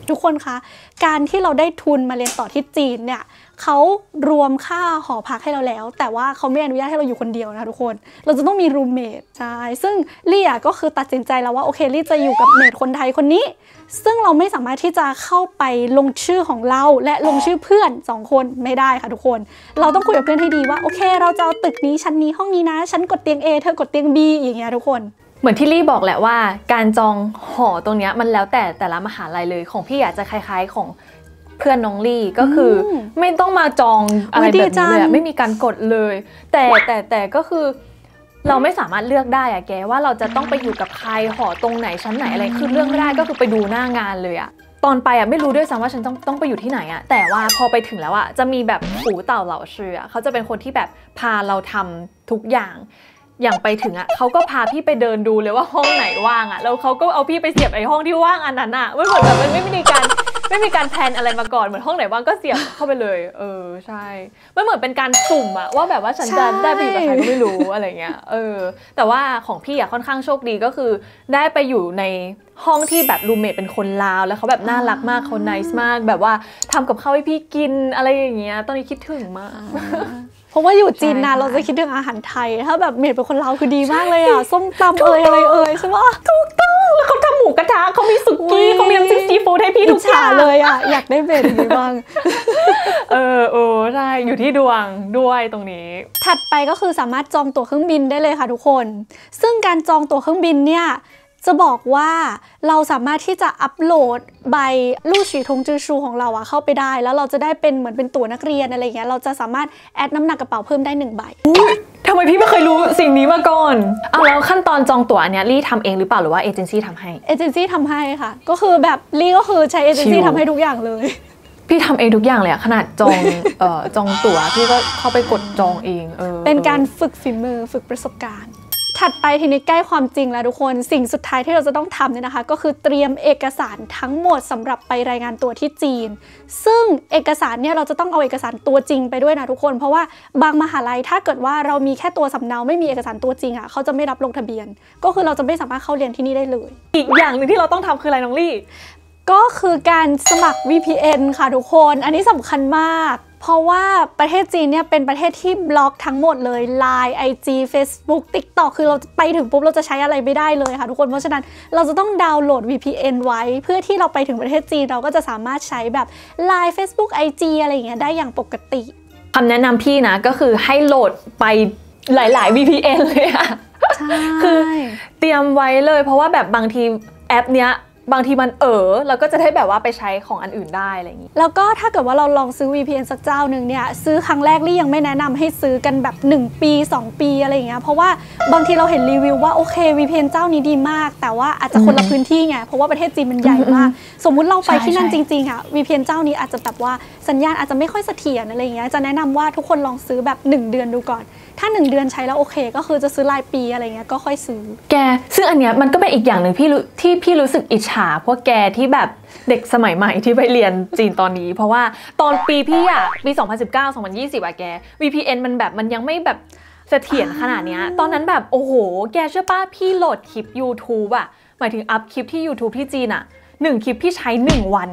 Speaker 2: ทุกคนคะการที่เราได้ทุนมาเรียนต่อที่จีนเนี่ยเขารวมค่าหอพักให้เราแล้วแต่ว่าเขาไม่อนุญาตให้เราอยู่คนเดียวนะทุกคนเราจะต้องมีรูมเมทใช่ซึ่งลี่ก็คือตัดสินใจแล้วว่าโอเคลี่จะอยู่กับเมทคนไทยคนนี้ซึ่งเราไม่สามารถที่จะเข้าไปลงชื่อของเราและลงชื่อเพื่อน2คนไม่ได้ค่ะทุกคนเราต้องคุยกับเพื่อนให้ดีว่าโอเคเราจะเอาตึกนี้ชั้นนี้ห้องนี้นะฉันกดเตียง A เธอกดเตียง B อย่างเงี้ยทุกคน
Speaker 1: เหมือนที่ลี่บอกแหละว่าการจองหอตรงเนี้ยมันแล้วแต่ละมหาลัยเลยของพี่อาจจะคล้ายๆของเพื่อนน้องลี่ก็คือไม่ต้องมาจองอะไรแบบนี้เลยไม่มีการกดเลยแต่ก็คือเราไม่สามารถเลือกได้อะแกว่าเราจะต้องไปอยู่กับใครหอตรงไหนชั้นไหนอะไรคือเลือกไม่ได้ก็คือไปดูหน้างานเลยอะตอนไปอะไม่รู้ด้วยซ้ำว่าฉันต้องไปอยู่ที่ไหนอะแต่ว่าพอไปถึงแล้วอะจะมีแบบฝูเต่าเหล่าชื่อเขาจะเป็นคนที่แบบพาเราทำทุกอย่างไปถึงอ่ะเขาก็พาพี่ไปเดินดูเลยว่าห้องไหนว่างอ่ะแล้วเขาก็เอาพี่ไปเสียบไอ้ห้องที่ว่างอันนั้นอ่ะมันเหมือนแบบมันไม่มีการแพลนอะไรมาก่อนเหมือนห้องไหนว่างก็เสียบเข้าไปเลยใช่มันเหมือนเป็นการสุ่มอ่ะว่าแบบว่าฉันจะได้ไปอยู่กับใครก็ไม่รู้อะไรเงี้ยแต่ว่าของพี่อ่ะค่อนข้างโชคดีก็คือได้ไปอยู่ในห้องที่แบบรูมเมทเป็นคนลาวแล้วเขาแบบน่ารักมากเขาไนซ์มากแบบว่าทำกับข้าวให้พี่กินอะไรอย่างเงี้ยตอนนี้คิดถึงมาก
Speaker 2: เพราะว่าอยู่จีนนะเราจะคิดถึงอาหารไทยถ้าแบบเมดเป็นคนลาวคือดีมากเลยอ่ะส้มตำอะไรใช่ปะ
Speaker 1: ถูกต้องแล้วเขาทำหมูกระทะเขามีสุกี้เขามีน้ำจิ้มซีฟู้ดให้พี่ทุกอย่าง
Speaker 2: เลยอ่ะอยากได้เมดอย่างนี้บ้าง
Speaker 1: ใช่อยู่ที่ดวงด้วยตรงนี้
Speaker 2: ถัดไปก็คือสามารถจองตั๋วเครื่องบินได้เลยค่ะทุกคนซึ่งการจองตั๋วเครื่องบินเนี่ยจะบอกว่าเราสามารถที่จะอัปโหลดใบลู่ฉี่ทงจือชูของเราเข้าไปได้แล้วเราจะได้เป็นเหมือนเป็นตั๋วนักเรียนอะไรเงี้ยเราจะสามารถแอดน้ำหนักกระเป๋าเพิ่มได้1 ใบ
Speaker 1: ทำไมพี่ไม่เคยรู้สิ่งนี้มาก่อนแล้วขั้นตอนจองตั๋วเนี่ยลี่ทำเองหรือเปล่าหรือว่าเอเจนซี่ทำให้
Speaker 2: เอเจนซี่ทำให้ค่ะก็คือแบบลี่ก็คือใช้เอเจนซี่ทำให้ทุกอย่างเลย
Speaker 1: พี่ทำเองทุกอย่างเลยขนาดจองตั๋วพี่ก็เข้าไปกดจองเอง
Speaker 2: เป็นการฝึกฝีมือฝึกประสบการณ์ถัดไปทีนี้ใกล้ความจริงแล้วทุกคนสิ่งสุดท้ายที่เราจะต้องทำเนี่ยนะคะก็คือเตรียมเอกสารทั้งหมดสำหรับไปรายงานตัวที่จีนซึ่งเอกสารเนี่ยเราจะต้องเอาเอกสารตัวจริงไปด้วยนะทุกคนเพราะว่าบางมหาลัยถ้าเกิดว่าเรามีแค่ตัวสำเนาไม่มีเอกสารตัวจริงเขาจะไม่รับลงทะเบียนก็คือเราจะไม่สามารถเข้าเรียนที่นี่ได้เลย
Speaker 1: อีกอย่างหนึ่งที่เราต้องทำคืออะไรน้องลี่
Speaker 2: ก็คือการสมัคร VPN ค่ะทุกคนอันนี้สำคัญมากเพราะว่าประเทศจีนเนี่ยเป็นประเทศที่บล็อกทั้งหมดเลย Line IG Facebook TikTok คือเราไปถึงปุ๊บเราจะใช้อะไรไม่ได้เลยค่ะทุกคนเพราะฉะนั้นเราจะต้องดาวน์โหลด VPN ไว้เพื่อที่เราไปถึงประเทศจีนเราก็จะสามารถใช้แบบ Line Facebook IG อะไรอย่างเงี้ยได้อย่างปกติ
Speaker 1: คำแนะนำพี่นะก็คือให้โหลดไปหลายๆ VPN เลยอะ
Speaker 2: ใช่
Speaker 1: คือเตรียมไว้เลยเพราะว่าแบบบางทีแอปเนี้ยบางทีมันเราก็จะได้แบบว่าไปใช้ของอันอื่นได้อะไรอย่างนี้
Speaker 2: แล้วก็ถ้าเกิดว่าเราลองซื้อ VPN สักเจ้าหนึ่งเนี่ยซื้อครั้งแรกลี่ยังไม่แนะนำให้ซื้อกันแบบ1 ปี2 ปีอะไรอย่างเงี้ยเพราะว่าบางทีเราเห็นรีวิวว่าโอเค VPN เจ้านี้ดีมากแต่ว่าอาจจะคนละพื้นที่ไงเพราะว่าประเทศจีนมันใหญ่มากสมมุติเราไปที่นั่นจริงๆVPN เจ้านี้อาจจะแบบว่าสัญญาณอาจจะไม่ค่อยเสถียรอะไรอย่างเงี้ยจะแนะนำว่าทุกคนลองซื้อแบบ1 เดือนดูก่อนถ้า1 เดือนใช้แล้วโอเคก็คือจะซื้อรายปีอะไรเงี้ยก็ค่อยซื้อ
Speaker 1: แกซึ่งอันเนี้ยมันก็เป็นอีกอย่างหนึ่งที่พี่รู้สึกอิจฉาพวกแกที่แบบเด็กสมัยใหม่ที่ไปเรียนจีนตอนนี้เพราะว่าตอนปีพี่ปี2019-2020แก VPN มันแบบมันยังไม่แบบเสถียรขนาดเนี้ยตอนนั้นแบบโอ้โหแกเชื่อป่ะพี่โหลดคลิป YouTube หมายถึงอัพคลิปที่ YouTube ที่จีน1 คลิปพี่ใช้1 วัน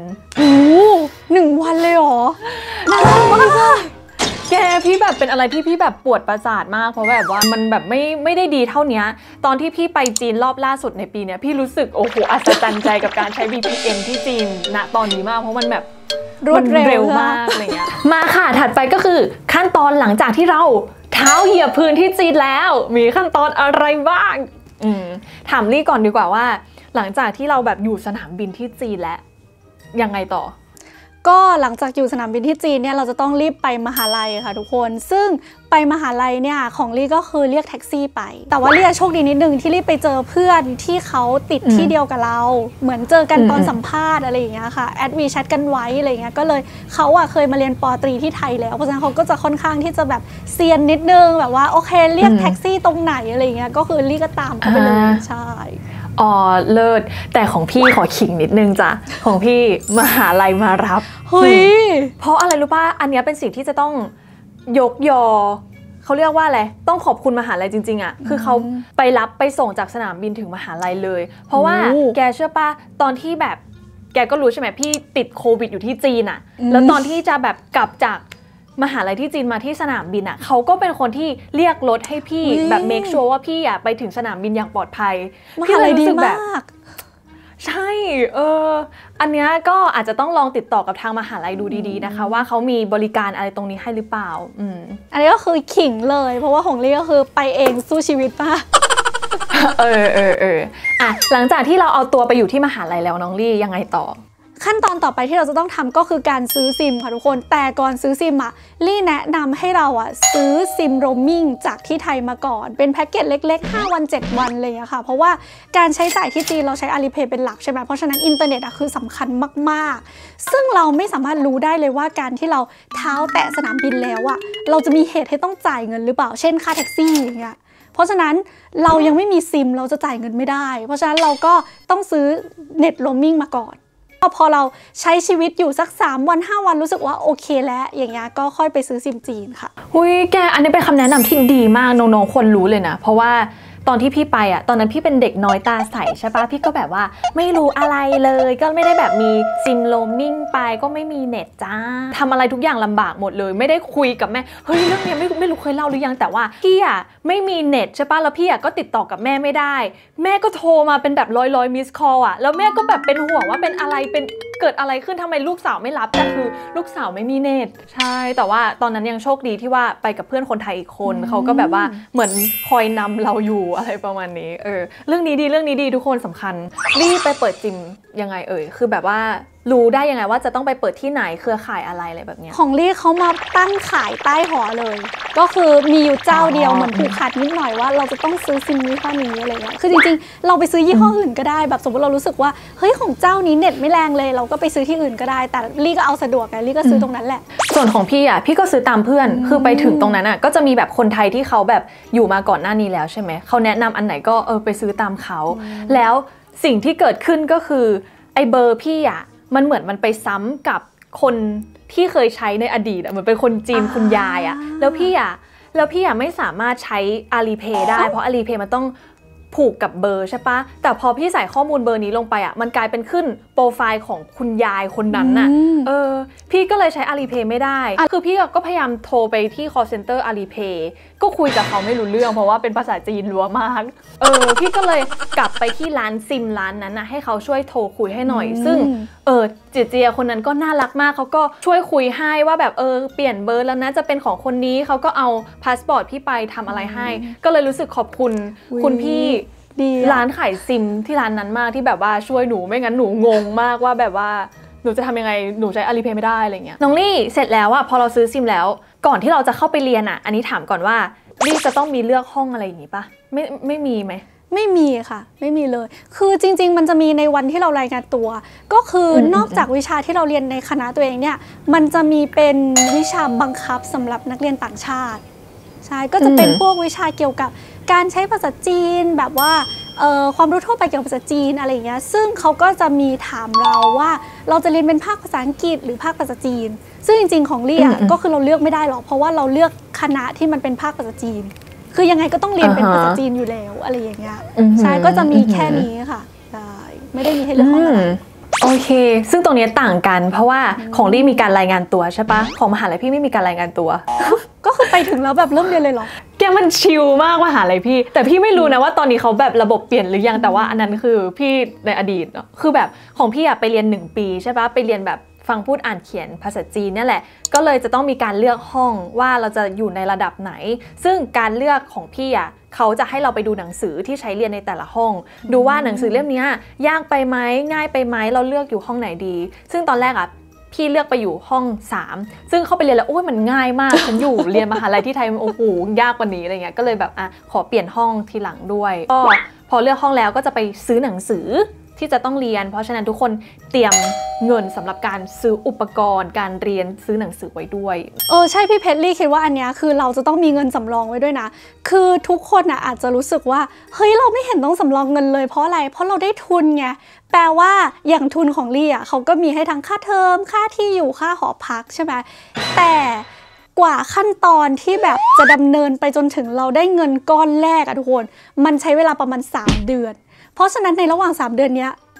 Speaker 2: 1 วันเลยเหรอนานมาก
Speaker 1: แกพี่แบบเป็นอะไรที่พี่แบบปวดประสาทมากเพราะแบบว่ามันแบบไม่ได้ดีเท่านี้ตอนที่พี่ไปจีนรอบล่าสุดในปีนี้พี่รู้สึกโอ้โหอัศจรรย์ใจกับการใช้ VPN ที่จีนณตอนนี้มากเพราะมันแบบ
Speaker 2: รวดเร็ว
Speaker 1: มากอะไรเงี้ยมาค่ะถัดไปก็คือขั้นตอนหลังจากที่เราเท้าเหยียบพื้นที่จีนแล้วมีขั้นตอนอะไรบ้างถามลี่ก่อนดีกว่าว่าหลังจากที่เราแบบอยู่สนามบินที่จีนแล้วยังไงต่อ
Speaker 2: ก็หลังจากอยู่สนามบินที่จีนเนี่ยเราจะต้องรีบไปมหาลัยค่ะทุกคนซึ่งไปมหาลัยเนี่ยของลี่ก็คือเรียกแท็กซี่ไปแต่ว่าลี่โชคดีนิดนึงที่ลี่ไปเจอเพื่อนที่เขาติดที่เดียวกับเราเหมือนเจอกันตอนสัมภาษณ์อะไรอย่างเงี้ยค่ะแอดวีแชทกันไว้อะไรอย่างเงี้ยก็เลยเขาเคยมาเรียนป.ตรีที่ไทยแล้วเพราะฉะนั้นเขาก็จะค่อนข้างที่จะแบบเซียนนิดนึงแบบว่าโอเคเรียกแท็กซี่ตรงไหนอะไรอย่างเงี้ยก็คือลี่ก็ตามเขาไปเลยใช่
Speaker 1: เลิศแต่ของพี่ขอขิงนิดนึงจ้ะของพี่มหาลัยมารับ
Speaker 2: เฮ้ย
Speaker 1: เพราะอะไรรู้ป่ะอันนี้เป็นสิ่งที่จะต้องยกยอเขาเรียกว่าอะไรต้องขอบคุณมหาลัยจริงๆคือเขาไปรับไปส่งจากสนามบินถึงมหาลัยเลยเพราะว่าแกเชื่อป่ะตอนที่แบบแกก็รู้ใช่ไหมพี่ติดโควิดอยู่ที่จีนอะแล้วตอนที่จะแบบกลับจากมหาลัยที่จีนมาที่สนามบินอ่ะเขาก็เป็นคนที่เรียกรถให้พี่แบบเมคชัวร์ว่าพี่อ่ะไปถึงสนามบินอย่างปลอดภัยพี่เลยรู้สึกแบบใช่อันนี้ก็อาจจะต้องลองติดต่อกับทางมหาลัยดูดีๆนะคะว่าเขามีบริการอะไรตรงนี้ให้หรือเปล่า
Speaker 2: อันนี้ก็คือขิงเลยเพราะว่าของลี่ก็คือไปเองสู้ชีวิตป่ะ
Speaker 1: อ่ะหลังจากที่เราเอาตัวไปอยู่ที่มหาลัยแล้วน้องลี่ยังไงต่อ
Speaker 2: ขั้นตอนต่อไปที่เราจะต้องทำก็คือการซื้อซิมค่ะทุกคนแต่ก่อนซื้อซิมอ่ะลี่แนะนำให้เราอ่ะซื้อซิมโรมมิ่งจากที่ไทยมาก่อนเป็นแพ็กเกจเล็กๆ5 วัน 7 วันเลยอะค่ะเพราะว่าการใช้จ่ายที่จีนเราใช้ Alipay เป็นหลักใช่ไหมเพราะฉะนั้นอินเทอร์เน็ตอะคือสำคัญมากๆซึ่งเราไม่สามารถรู้ได้เลยว่าการที่เราเท้าแตะสนามบินแล้วอะเราจะมีเหตุให้ต้องจ่ายเงินหรือเปล่าเช่นค่าแท็กซี่อย่างเงี้ยเพราะฉะนั้นเรายังไม่มีซิมเราจะจ่ายเงินไม่ได้เพราะฉะนั้นเราก็ต้องซื้อเน็ตโรมมิ่งมาก่อนพอเราใช้ชีวิตอยู่สัก3 วัน 5 วันรู้สึกว่าโอเคแล้วอย่างเงี้ยก็ค่อยไปซื้อซิมจีนค่ะ
Speaker 1: แกอันนี้เป็นคำแนะนำที่ดีมากน้องๆควรรู้เลยนะเพราะว่าตอนที่พี่ไปอ่ะตอนนั้นพี่เป็นเด็กน้อยตาใสใช่ปะพี่ก็แบบว่าไม่รู้อะไรเลยก็ไม่ได้แบบมีซิมโรมมิ่งไปก็ไม่มีเน็ตจ้าทำอะไรทุกอย่างลำบากหมดเลยไม่ได้คุยกับแม่เฮ้ยเรื่องนี้ไม่รู้เคยเล่าหรือยังแต่ว่าพี่อ่ะไม่มีเน็ตใช่ปะแล้วพี่อ่ะก็ติดต่อกับแม่ไม่ได้แม่ก็โทรมาเป็นแบบร้อยมิสคอลอ่ะแล้วแม่ก็แบบเป็นห่วงว่าเป็นอะไรเป็นเกิดอะไรขึ้นทำไมลูกสาวไม่รับแต่คือลูกสาวไม่มีเน็ตใช่แต่ว่าตอนนั้นยังโชคดีที่ว่าไปกับเพื่อนคนไทยอีกคนเขาก็แบบว่าเหมือนคอยนำเราอยู่อะไรประมาณนี้เรื่องนี้ดีทุกคนสำคัญรีบไปเปิดจิมยังไงคือแบบว่ารู้ได้ยังไงว่าจะต้องไปเปิดที่ไหนเครือข่ายอะไรแบบนี้
Speaker 2: ของลี่เขามาตั้งขายใต้หอเลยก็คือมีอยู่เจ้าเดียวเหมือนผูกขาดนิดหน่อยว่าเราจะต้องซื้อซิมยี่ห้อนี้อะไรเงี้ยคือจริงๆเราไปซื้อยี่ห้ออื่นก็ได้แบบสมมติเรารู้สึกว่าเฮ้ยของเจ้านี้เน็ตไม่แรงเลยเราก็ไปซื้อที่อื่นก็ได้แต่ลี่ก็เอาสะดวกไงลี่ก็ซื้อตรงนั้นแหละ
Speaker 1: ส่วนของพี่อ่ะพี่ก็ซื้อตามเพื่อนคือไปถึงตรงนั้นอ่ะก็จะมีแบบคนไทยที่เขาแบบอยู่มาก่อนหน้านี้แล้วใช่ไหมเขาแนะนำอันไหนก็ไปซื้อตามเขาแล้วสิ่งที่เกิดขึ้นก็คือไอเบอร์พี่อ่ะมันเหมือนมันไปซ้ำกับคนที่เคยใช้ในอดีตเหมือนเป็นคนจีนคุณยายอ่ะแล้วพี่อ่ะไม่สามารถใช้ Alipay ได้เพราะ Alipay มันต้องผูกกับเบอร์ใช่ปะแต่พอพี่ใส่ข้อมูลเบอร์นี้ลงไปอ่ะมันกลายเป็นขึ้นโปรไฟล์ของคุณยายคนนั้นน่ะพี่ก็เลยใช้ Alipay ไม่ได้คือพี่ก็พยายามโทรไปที่ call center Alipay ก็คุยกับเขาไม่รู้เรื่องเพราะว่าเป็นภาษาจีนรัวมากพี่ก็เลยกลับไปที่ร้านซิมร้านนั้นนะให้เขาช่วยโทรคุยให้หน่อยซึ่งเจียคนนั้นก็น่ารักมากเขาก็ช่วยคุยให้ว่าแบบเปลี่ยนเบอร์แล้วนะจะเป็นของคนนี้เขาก็เอาพาสปอร์ตพี่ไปทำอะไรให้ก็เลยรู้สึกขอบคุณคุณพี่ร้านขายซิมที่ร้านนั้นมากที่แบบว่าช่วยหนูไม่งั้นหนูงงมากว่าแบบว่าหนูจะทำยังไงหนูใช้ Alipay ไม่ได้อะไรเงี้ยน้องลี่เสร็จแล้วอะพอเราซื้อซิมแล้วก่อนที่เราจะเข้าไปเรียนอะอันนี้ถามก่อนว่าลี่จะต้องมีเลือกห้องอะไรอย่างงี้ปะไม่มีไหม
Speaker 2: ไม่มีค่ะไม่มีเลยคือจริงๆมันจะมีในวันที่เรารายงานตัวก็คือนอกจากวิชาที่เราเรียนในคณะตัวเองเนี่ยมันจะมีเป็นวิชาบังคับสำหรับนักเรียนต่างชาติใช่ก็จะเป็นพวกวิชาเกี่ยวกับการใช้ภาษาจีนแบบว่าความรู้ทั่วไปเกี่ยวกับภาษาจีนอะไรอย่างเงี้ยซึ่งเขาก็จะมีถามเราว่าเราจะเรียนเป็นภาคภาษาอังกฤษหรือภาคภาษาจีนซึ่งจริงๆของลี่ก็คือเราเลือกไม่ได้หรอกเพราะว่าเราเลือกคณะที่มันเป็นภาคภาษาจีนคือยังไงก็ต้องเรียนเป็นภาษาจีนอยู่แล้วอะไรอย่างเงี้ยใช่ก็จะมีแค่นี้ค่ะไม่ได้มีให้เลือกห้องอะไร
Speaker 1: โอเคซึ่งตรงนี้ต่างกันเพราะว่าของลี่มีการรายงานตัวใช่ปะของมหาลัยพี่ไม่มีการรายงานตัว
Speaker 2: ก็คือไปถึงแล้วแบบเริ่มเรียนเลยเหรอ
Speaker 1: แกมันชิลมากมหาลัยพี่แต่พี่ไม่รู้นะว่าตอนนี้เขาแบบระบบเปลี่ยนหรือยังแต่ว่าอันนั้นคือพี่ในอดีตเนาะคือแบบของพี่อะไปเรียน1 ปีใช่ปะไปเรียนแบบฟังพูดอ่านเขียนภาษาจีนนี่แหละก็เลยจะต้องมีการเลือกห้องว่าเราจะอยู่ในระดับไหนซึ่งการเลือกของพี่อะเขาจะให้เราไปดูหนังสือที่ใช้เรียนในแต่ละห้องดูว่าหนังสือเล่มนี้ยากไปไหมง่ายไปไหมเราเลือกอยู่ห้องไหนดีซึ่งตอนแรกอะพี่เลือกไปอยู่ห้อง3ซึ่งเข้าไปเรียนแล้วโอ้ยมันง่ายมากฉันอยู่เรียนมหาลัยที่ไทยโอ้โหยากกว่านี้อะไรเงี้ยก็เลยแบบขอเปลี่ยนห้องทีหลังด้วยก็พอเลือกห้องแล้วก็จะไปซื้อหนังสือที่จะต้องเรียนเพราะฉะนั้นทุกคนเตรียมเงินสำหรับการซื้ออุปกรณ์การเรียนซื้อหนังสือไว้ด้วย
Speaker 2: ใช่พี่เพชรลี่คิดว่าอันนี้คือเราจะต้องมีเงินสำรองไว้ด้วยนะคือทุกคนอาจจะรู้สึกว่าเฮ้ยเราไม่เห็นต้องสำรองเงินเลยเพราะอะไรเพราะเราได้ทุนไงแปลว่าอย่างทุนของลี่เขาก็มีให้ทั้งค่าเทอมค่าที่อยู่ค่าหอพักใช่ไหมแต่กว่าขั้นตอนที่แบบจะดำเนินไปจนถึงเราได้เงินก้อนแรกทุกคนมันใช้เวลาประมาณ3 เดือนเพราะฉะนั้นในระหว่าง3 เดือนนี้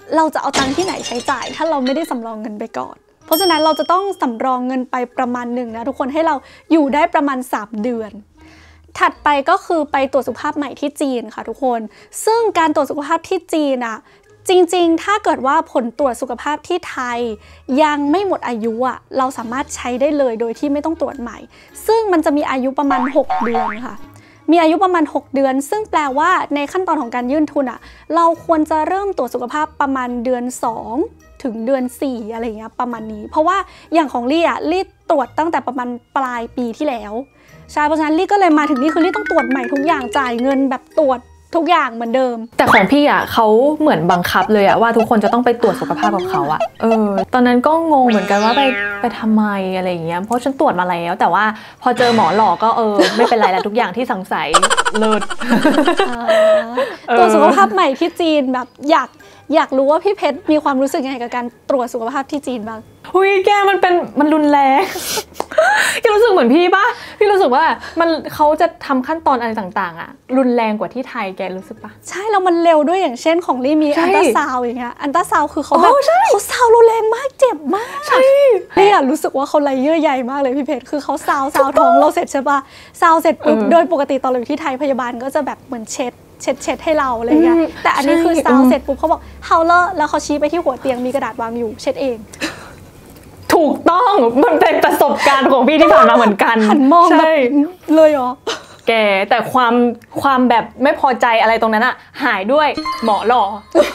Speaker 2: เราจะเอาตังค์ที่ไหนใช้จ่ายถ้าเราไม่ได้สำรองเงินไปก่อนเพราะฉะนั้นเราจะต้องสำรองเงินไปประมาณหนึ่งนะทุกคนให้เราอยู่ได้ประมาณ3 เดือนถัดไปก็คือไปตรวจสุขภาพใหม่ที่จีนค่ะทุกคนซึ่งการตรวจสุขภาพที่จีนอะจริงๆถ้าเกิดว่าผลตรวจสุขภาพที่ไทยยังไม่หมดอายุอะเราสามารถใช้ได้เลยโดยที่ไม่ต้องตรวจใหม่ซึ่งมันจะมีอายุประมาณ6 เดือนค่ะมีอายุประมาณ6 เดือนซึ่งแปลว่าในขั้นตอนของการยื่นทุนอะเราควรจะเริ่มตรวจสุขภาพประมาณเดือน2ถึงเดือน4อะไรเงี้ยประมาณนี้เพราะว่าอย่างของลี่อะลี่ตรวจตั้งแต่ประมาณปลายปีที่แล้วใช่เพราะฉะนั้นลี่ก็เลยมาถึงนี่คือลี่ต้องตรวจใหม่ทุกอย่างจ่ายเงินแบบตรวจทุกอย่างเหมือนเดิม
Speaker 1: แต่ของพี่อ่ะเขาเหมือนบังคับเลยอะว่าทุกคนจะต้องไปตรวจสุขภาพกับเขาอะตอนนั้นก็งงเหมือนกันว่าไปทำไมอะไรอย่างเงี้ยเพราะฉันตรวจมาแล้วแต่ว่าพอเจอหมอหลอกก็ไม่เป็นไรแล้วทุกอย่างที่สงสัยเลิศ
Speaker 2: ตรวจสุขภาพใหม่ที่จีนแบบอยากรู้ว่าพี่เพชรมีความรู้สึกยังไงกับการตรวจสุขภาพที่จีนบ้าง
Speaker 1: หุยแกมันรุนแรงแกรู้สึกเหมือนพี่ปะพี่รู้สึกว่าเขาจะทำขั้นตอนอะไรต่างๆอะรุนแรงกว่าที่ไทยแกรู้สึกปะ
Speaker 2: ใช่แล้วมันเร็วด้วยอย่างเช่นของลี่มีอันตราซาวอย่างเงี้ยอันตราซาวคือเขาแบบเขาซาวรุนแรงมากเจ็บมาก
Speaker 1: ใช่
Speaker 2: ลี่อะรู้สึกว่าเขาไรเยื่อใยมากเลยพี่เพชรคือเขาซาวท้องเราเสร็จใช่ปะซาวเสร็จปุ๊บโดยปกติตอนเราอยู่ที่ไทยพยาบาลก็จะแบบเหมือนเช็ดให้เราอะไรเงี้ยแต่อันนี้คือซาวเสร็จปุ๊บเขาบอกเฮาเลอร์แล้วเขาชี้ไปที่หัวเตียงมีกระดาษวางอยู่เช็ดเอง
Speaker 1: ถูกต้องมันเป็นประสบการณ์ของพี่ที่ผ่านมาเหมือนกัน
Speaker 2: หันมองแบบเลยเหรอ
Speaker 1: แกแต่ความแบบไม่พอใจอะไรตรงนั้นอะหายด้วยหมอหล่อ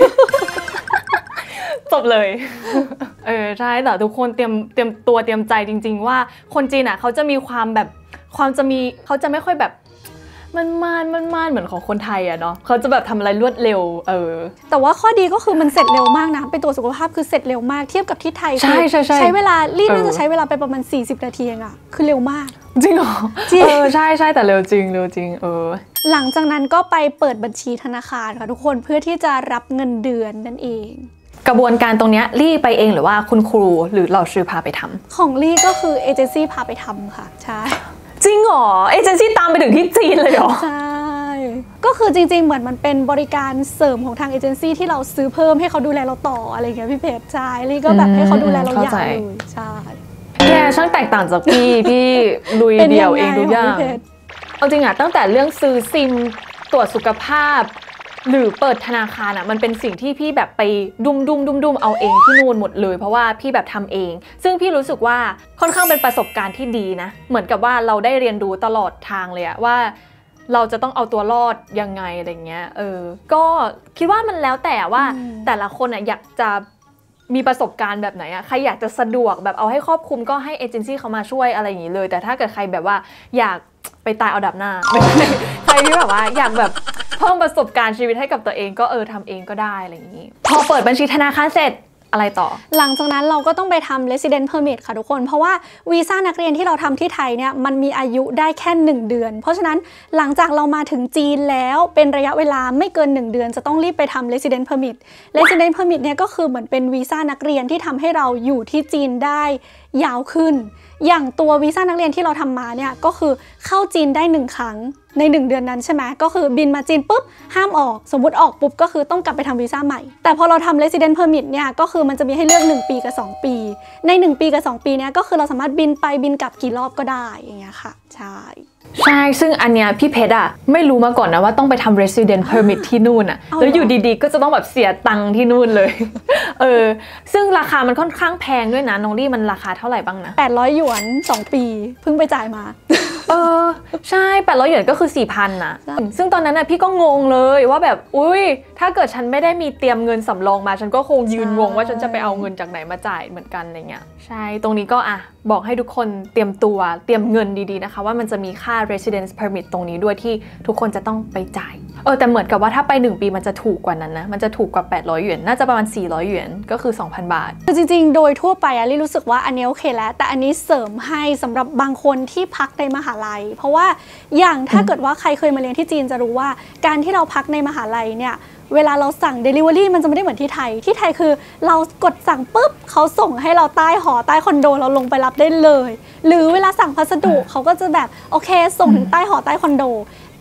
Speaker 1: จบเลยใช่แต่ทุกคนเตรียมตัวเตรียมใจจริงๆว่าคนจีนอะเขาจะมีความแบบเขาจะไม่ค่อยแบบมันเหมือนของคนไทยอะเนาะเขาจะแบบทำอะไรรวดเร็ว
Speaker 2: แต่ว่าข้อดีก็คือมันเสร็จเร็วมากนะไปตรวจสุขภาพคือเสร็จเร็วมากเทียบกับที่ไทยใช้เวลาลี่น่าจะใช้เวลาไปประมาณ40 นาทีเองอะคือเร็วมาก
Speaker 1: จริงเหรอใช่แต่เร็วจริง
Speaker 2: หลังจากนั้นก็ไปเปิดบัญชีธนาคารค่ะทุกคนเพื่อที่จะรับเงินเดือนนั่นเอง
Speaker 1: กระบวนการตรงนี้ลี่ไปเองหรือว่าคุณครูหรือเราชื่อพาไปทำ
Speaker 2: ของลี่ก็คือเอเจนซี่พาไปทำค่ะใช่
Speaker 1: จริงเหรอเอเจนซี่ตามไปถึงที่จีนเลยเหรอ
Speaker 2: ใช่ก็คือจริงๆเหมือนมันเป็นบริการเสริมของทางเอเจนซี่ที่เราซื้อเพิ่มให้เขาดูแลเราต่ออะไรอย่างเงี้ยพี่เพชรใช่ลี่ก็แบบให้เขาดูแลเราอย่างเลยใช่
Speaker 1: แกช่างแตกต่างจากพี่ลุยเดี่ยวเองทุกอย่างเอาจริงอะตั้งแต่เรื่องซื้อซิมตรวจสุขภาพหรือเปิดธนาคารอะมันเป็นสิ่งที่พี่แบบไปดุมเอาเองที่นู่นหมดเลยเพราะว่าพี่แบบทำเองซึ่งพี่รู้สึกว่าค่อนข้างเป็นประสบการณ์ที่ดีนะเหมือนกับว่าเราได้เรียนรู้ตลอดทางเลยอะว่าเราจะต้องเอาตัวรอดยังไงอะไรเงี้ยก็คิดว่ามันแล้วแต่ว่าแต่ละคนอะอยากจะมีประสบการณ์แบบไหนอะใครอยากจะสะดวกแบบเอาให้ครอบคลุมก็ให้เอเจนซี่เขามาช่วยอะไรอย่างนี้เลยแต่ถ้าเกิดใครแบบว่าอยากไปตายเอาดับหน้าใครที่แบบว่าอยากแบบเพิ่มประสบการณ์ชีวิตให้กับตัวเองก็ทำเองก็ได้อะไรอย่างนี้พอเปิดบัญชีธนาคารเสร็จอะไรต่อ
Speaker 2: หลังจากนั้นเราก็ต้องไปทำ Resident Permit ค่ะทุกคนเพราะว่าวีซ่านักเรียนที่เราทำที่ไทยเนี่ยมันมีอายุได้แค่1 เดือนเพราะฉะนั้นหลังจากเรามาถึงจีนแล้วเป็นระยะเวลาไม่เกิน1 เดือนจะต้องรีบไปทำ Resident Permit Resident Permit เนี่ยก็คือเหมือนเป็นวีซ่านักเรียนที่ทำให้เราอยู่ที่จีนได้ยาวขึ้นอย่างตัววีซ่านักเรียนที่เราทำมาเนี่ยก็คือเข้าจีนได้1 ครั้งใน1 เดือนนั้นใช่ไหมก็คือบินมาจีนปุ๊บห้ามออกสมมุติออกปุ๊บก็คือต้องกลับไปทำวีซ่าใหม่แต่พอเราทำ Resident Permit เนี่ยก็คือมันจะมีให้เลือก1 ปีกับ2 ปีใน1 ปีกับ2 ปีเนี่ยก็คือเราสามารถบินไปบินกลับกี่รอบก็ได้อย่างเงี้ยค่ะใช่
Speaker 1: ซึ่งอันเนี้ยพี่เพชรอะไม่รู้มาก่อนนะว่าต้องไปทำ Resident Permit ที่นู่นอะแล้วอยู่ดีๆก็จะต้องแบบเสียตังค์ที่นู่นเลยซึ่งราคามันค่อนข้างแพงด้วยนะน้องลี่มันราคาเท่าไหร่บ้างนะ
Speaker 2: 800 หยวน2 ปีเพิ่งไปจ่ายมา
Speaker 1: ใช่800 หยวนก็คือ 4,000 นะซึ่งตอนนั้นน่ะพี่ก็งงเลยว่าแบบอุ้ยถ้าเกิดฉันไม่ได้มีเตรียมเงินสำรองมาฉันก็คงยืนงงว่าฉันจะไปเอาเงินจากไหนมาจ่ายเหมือนกันอะไรเงี้ยใช่ตรงนี้ก็บอกให้ทุกคนเตรียมเงินดีๆนะคะว่ามันจะมีค่า Residence Permit ตรงนี้ด้วยที่ทุกคนจะต้องไปจ่ายแต่เหมือนกับว่าถ้าไป1 ปีมันจะถูกกว่านั้นนะมันจะถูกกว่า800 หยวนน่าจะประมาณ400 หยวนก็คือ 2,000 บาท
Speaker 2: คือจริงๆโดยทั่วไปลี่รู้สึกว่าอันนี้โอเคแล้วแต่อันนี้เสริมให้สำหรับบางคนที่พักในมหาลัยเพราะว่าอย่างถ้าเกิดว่าใครเคยมาเรียนที่จีนจะรู้ว่าการที่เราพักในมหาลัยเนี่ยเวลาเราสั่ง Delivery มันจะไม่ได้เหมือนที่ไทยคือเรากดสั่งปุ๊บเขาส่งให้เราใต้หอใต้คอนโดเราลงไปรับได้เลยหรือเวลาสั่งพัสดุเขาก็จะแบบโอเคส่งถึงใต้หอใต้คอนโด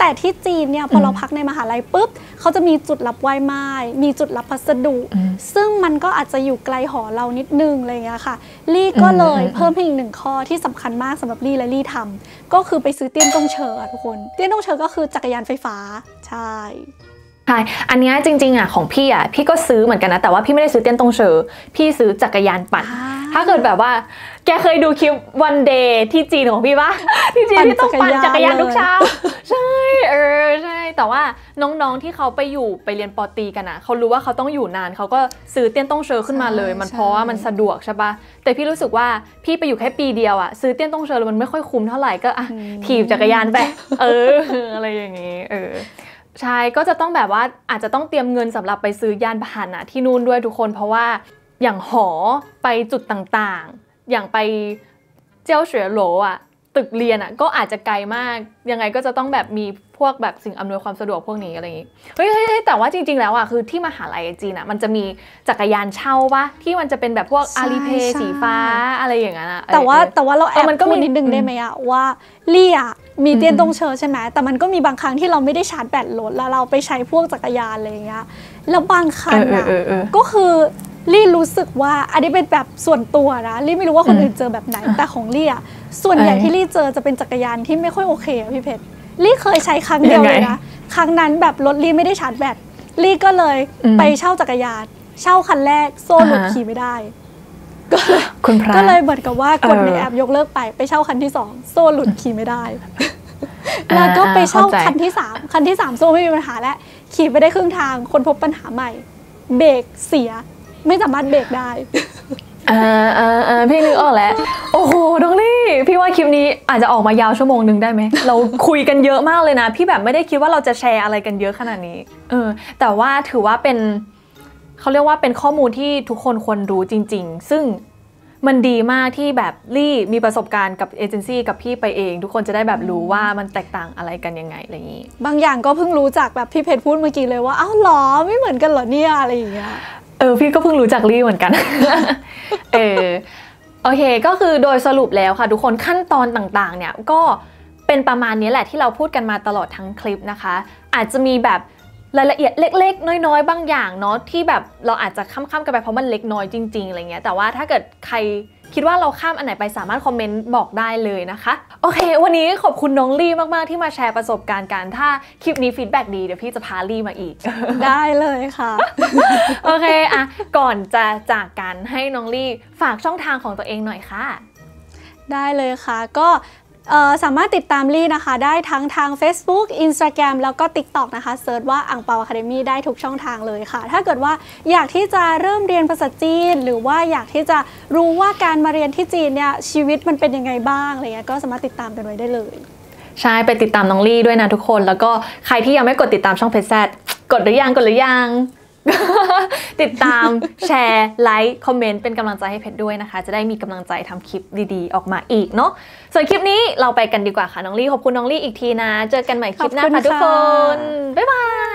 Speaker 2: แต่ที่จีนเนี่ยพอเราพักในมหาลัยปุ๊บเขาจะมีจุดรับไหว้ไม้มีจุดรับพัสดุซึ่งมันก็อาจจะอยู่ไกลหอเรานิดนึงอะไรอย่างเงี้ยค่ะลี่ก็เลยเพิ่มให้อีก1 ข้อที่สำคัญมากสำหรับลี่และลี่ทำก็คือไปซื้อเตี้ยนต้งเชอทุกคนเตี้ยนต้งเชอก็คือจักรยานไฟฟ้าใช่
Speaker 1: ใช่อันนี้จริงๆอ่ะของพี่อ่ะพี่ก็ซื้อเหมือนกันนะแต่ว่าพี่ไม่ได้ซื้อเตี้ยนตงเชอพี่ซื้อจักรยานปั่นถ้าเกิดแบบว่าแกเคยดูคลิปวันเดย์ที่จีนของพี่ปะที่จีนที่ต้องปั่นจักรยานทุกเช้าใช่ใช่แต่ว่าน้องๆที่เขาไปเรียนปอตรีกันอ่ะเขารู้ว่าเขาต้องอยู่นานเขาก็ซื้อเตี้ยนตงเชอขึ้นมาเลยมันเพราะว่ามันสะดวกใช่ปะแต่พี่รู้สึกว่าพี่ไปอยู่แค่ปีเดียวอ่ะซื้อเตี้ยนตงเชอแล้วมันไม่ค่อยคุ้มเท่าไหร่ก็อ่ะถีบจักรยานไปอะไรอย่างงี้ใช่ก็จะต้องแบบว่าอาจจะต้องเตรียมเงินสำหรับไปซื้อยานพาหนะที่นู่นด้วยทุกคนเพราะว่าอย่างหอไปจุดต่างๆอย่างไปเจ้าเฉวยโหลอ่ะตึกเรียนอ่ะก็อาจจะไกลมากยังไงก็จะต้องแบบมีพวกแบบสิ่งอำนวยความสะดวกพวกนี้อะไรอย่างงี้เฮ้ยแต่ว่าจริงๆแล้วอ่ะคือที่มหาลัยจีนอ่ะมันจะมีจักรยานเช่าปะที่มันจะเป็นแบบพวกอาลีเพย์สีฟ้าอะไรอย่างเงี้ยนะ
Speaker 2: แต่ว่าเราแอบพูดนิดนึงได้ไหมอะว่าลี่อะมีเตี้ยนต้งเชอใช่ไหมแต่มันก็มีบางครั้งที่เราไม่ได้ชาร์จแบตรถแล้วเราไปใช้พวกจักรยานอะไรอย่างเงี้ยแล้วบางคันอะก็คือลี่รู้สึกว่าอันนี้เป็นแบบส่วนตัวนะลี่ไม่รู้ว่าคนอื่นเจอแบบไหนแต่ของลี่อะส่วนใหญ่ที่ลี่เจอจะเป็นจักรยานที่ไม่ค่อยโอเคอะพี่เพชรลี่เคยใช้ครั้งเดียวเลยนะครั้งนั้นแบบรถลี่ไม่ได้ชาร์จแบตลี่ก็เลยไปเช่าจักรยานเช่าคันแรกโซ่หลุดขี่ไม่ได้ก็เลยเหมือนกับว่ากดในแอปยกเลิกไปเช่าคันที่2โซ่หลุดขี่ไม่ได้แล้วก็ไปเช่าคันที่3โซ่ไม่มีปัญหาแล้วขี่ไปได้ครึ่งทางคนพบปัญหาใหม่เบรกเสียไม่สามารถเบรกได้
Speaker 1: พี่นึกออกแล้วโอ้โหน้องลี่พี่ว่าคลิปนี้อาจจะออกมายาวชั่วโมงนึงได้ไหมเราคุยกันเยอะมากเลยนะพี่แบบไม่ได้คิดว่าเราจะแชร์อะไรกันเยอะขนาดนี้แต่ว่าถือว่าเป็นเขาเรียกว่าเป็นข้อมูลที่ทุกคนควรรู้จริงๆซึ่งมันดีมากที่แบบลี่มีประสบการณ์กับเอเจนซี่กับพี่ไปเองทุกคนจะได้แบบรู้ว่ามันแตกต่างอะไรกันยังไงอะไรอย่างนี้
Speaker 2: บางอย่างก็เพิ่งรู้จากแบบพี่เพชรพูดเมื่อกี้เลยว่าอ้าวหรอไม่เหมือนกันเหรอเนี่ยอะไรอย่างเงี้ย
Speaker 1: พี่ก็เพิ่งรู้จักลี่เหมือนกัน โอเคก็คือโดยสรุปแล้วค่ะทุกคนขั้นตอนต่างๆเนี่ยก็เป็นประมาณนี้แหละที่เราพูดกันมาตลอดทั้งคลิปนะคะอาจจะมีแบบรายละเอียดเล็กๆน้อยๆบางอย่างเนาะที่แบบเราอาจจะข้ามกันไปเพราะมันเล็กน้อยจริงๆอะไรเงี้ยแต่ว่าถ้าเกิดใครคิดว่าเราข้ามอันไหนไปสามารถคอมเมนต์บอกได้เลยนะคะโอเควันนี้ขอบคุณน้องลี่มากๆที่มาแชร์ประสบการณ์กันถ้าคลิปนี้ฟีดแบ็กดีเดี๋ยวพี่จะพาลี่มาอีก
Speaker 2: ได้เลยค่ะ
Speaker 1: โอเคอะก่อนจะจากกันให้น้องลี่ฝากช่องทางของตัวเองหน่อยค่ะ
Speaker 2: ได้เลยค่ะก็สามารถติดตามลี่นะคะได้ทั้งทาง Facebook Instagram แล้วก็ TikTok นะคะเซิร์ชว่าอั่งเปา Academy ได้ทุกช่องทางเลยค่ะถ้าเกิดว่าอยากที่จะเริ่มเรียนภาษาจีนหรือว่าอยากที่จะรู้ว่าการมาเรียนที่จีนเนี่ยชีวิตมันเป็นยังไงบ้างอะไรเงี้ยก็สามารถติดตามกันไว้ได้เลย
Speaker 1: ใช่ไปติดตามน้องลี่ด้วยนะทุกคนแล้วก็ใครที่ยังไม่กดติดตามช่องเพจแซดกดหรือยังติดตามแชร์ไลค์คอมเมนต์เป็นกำลังใจให้เพชรด้วยนะคะจะได้มีกำลังใจทำคลิปดีๆออกมาอีกเนาะส่วนคลิปนี้เราไปกันดีกว่าค่ะน้องลี่ขอบคุณน้องลี่อีกทีนะเจอกันใหม่คลิปหน้าค่ะทุกคนบ๊ายบาย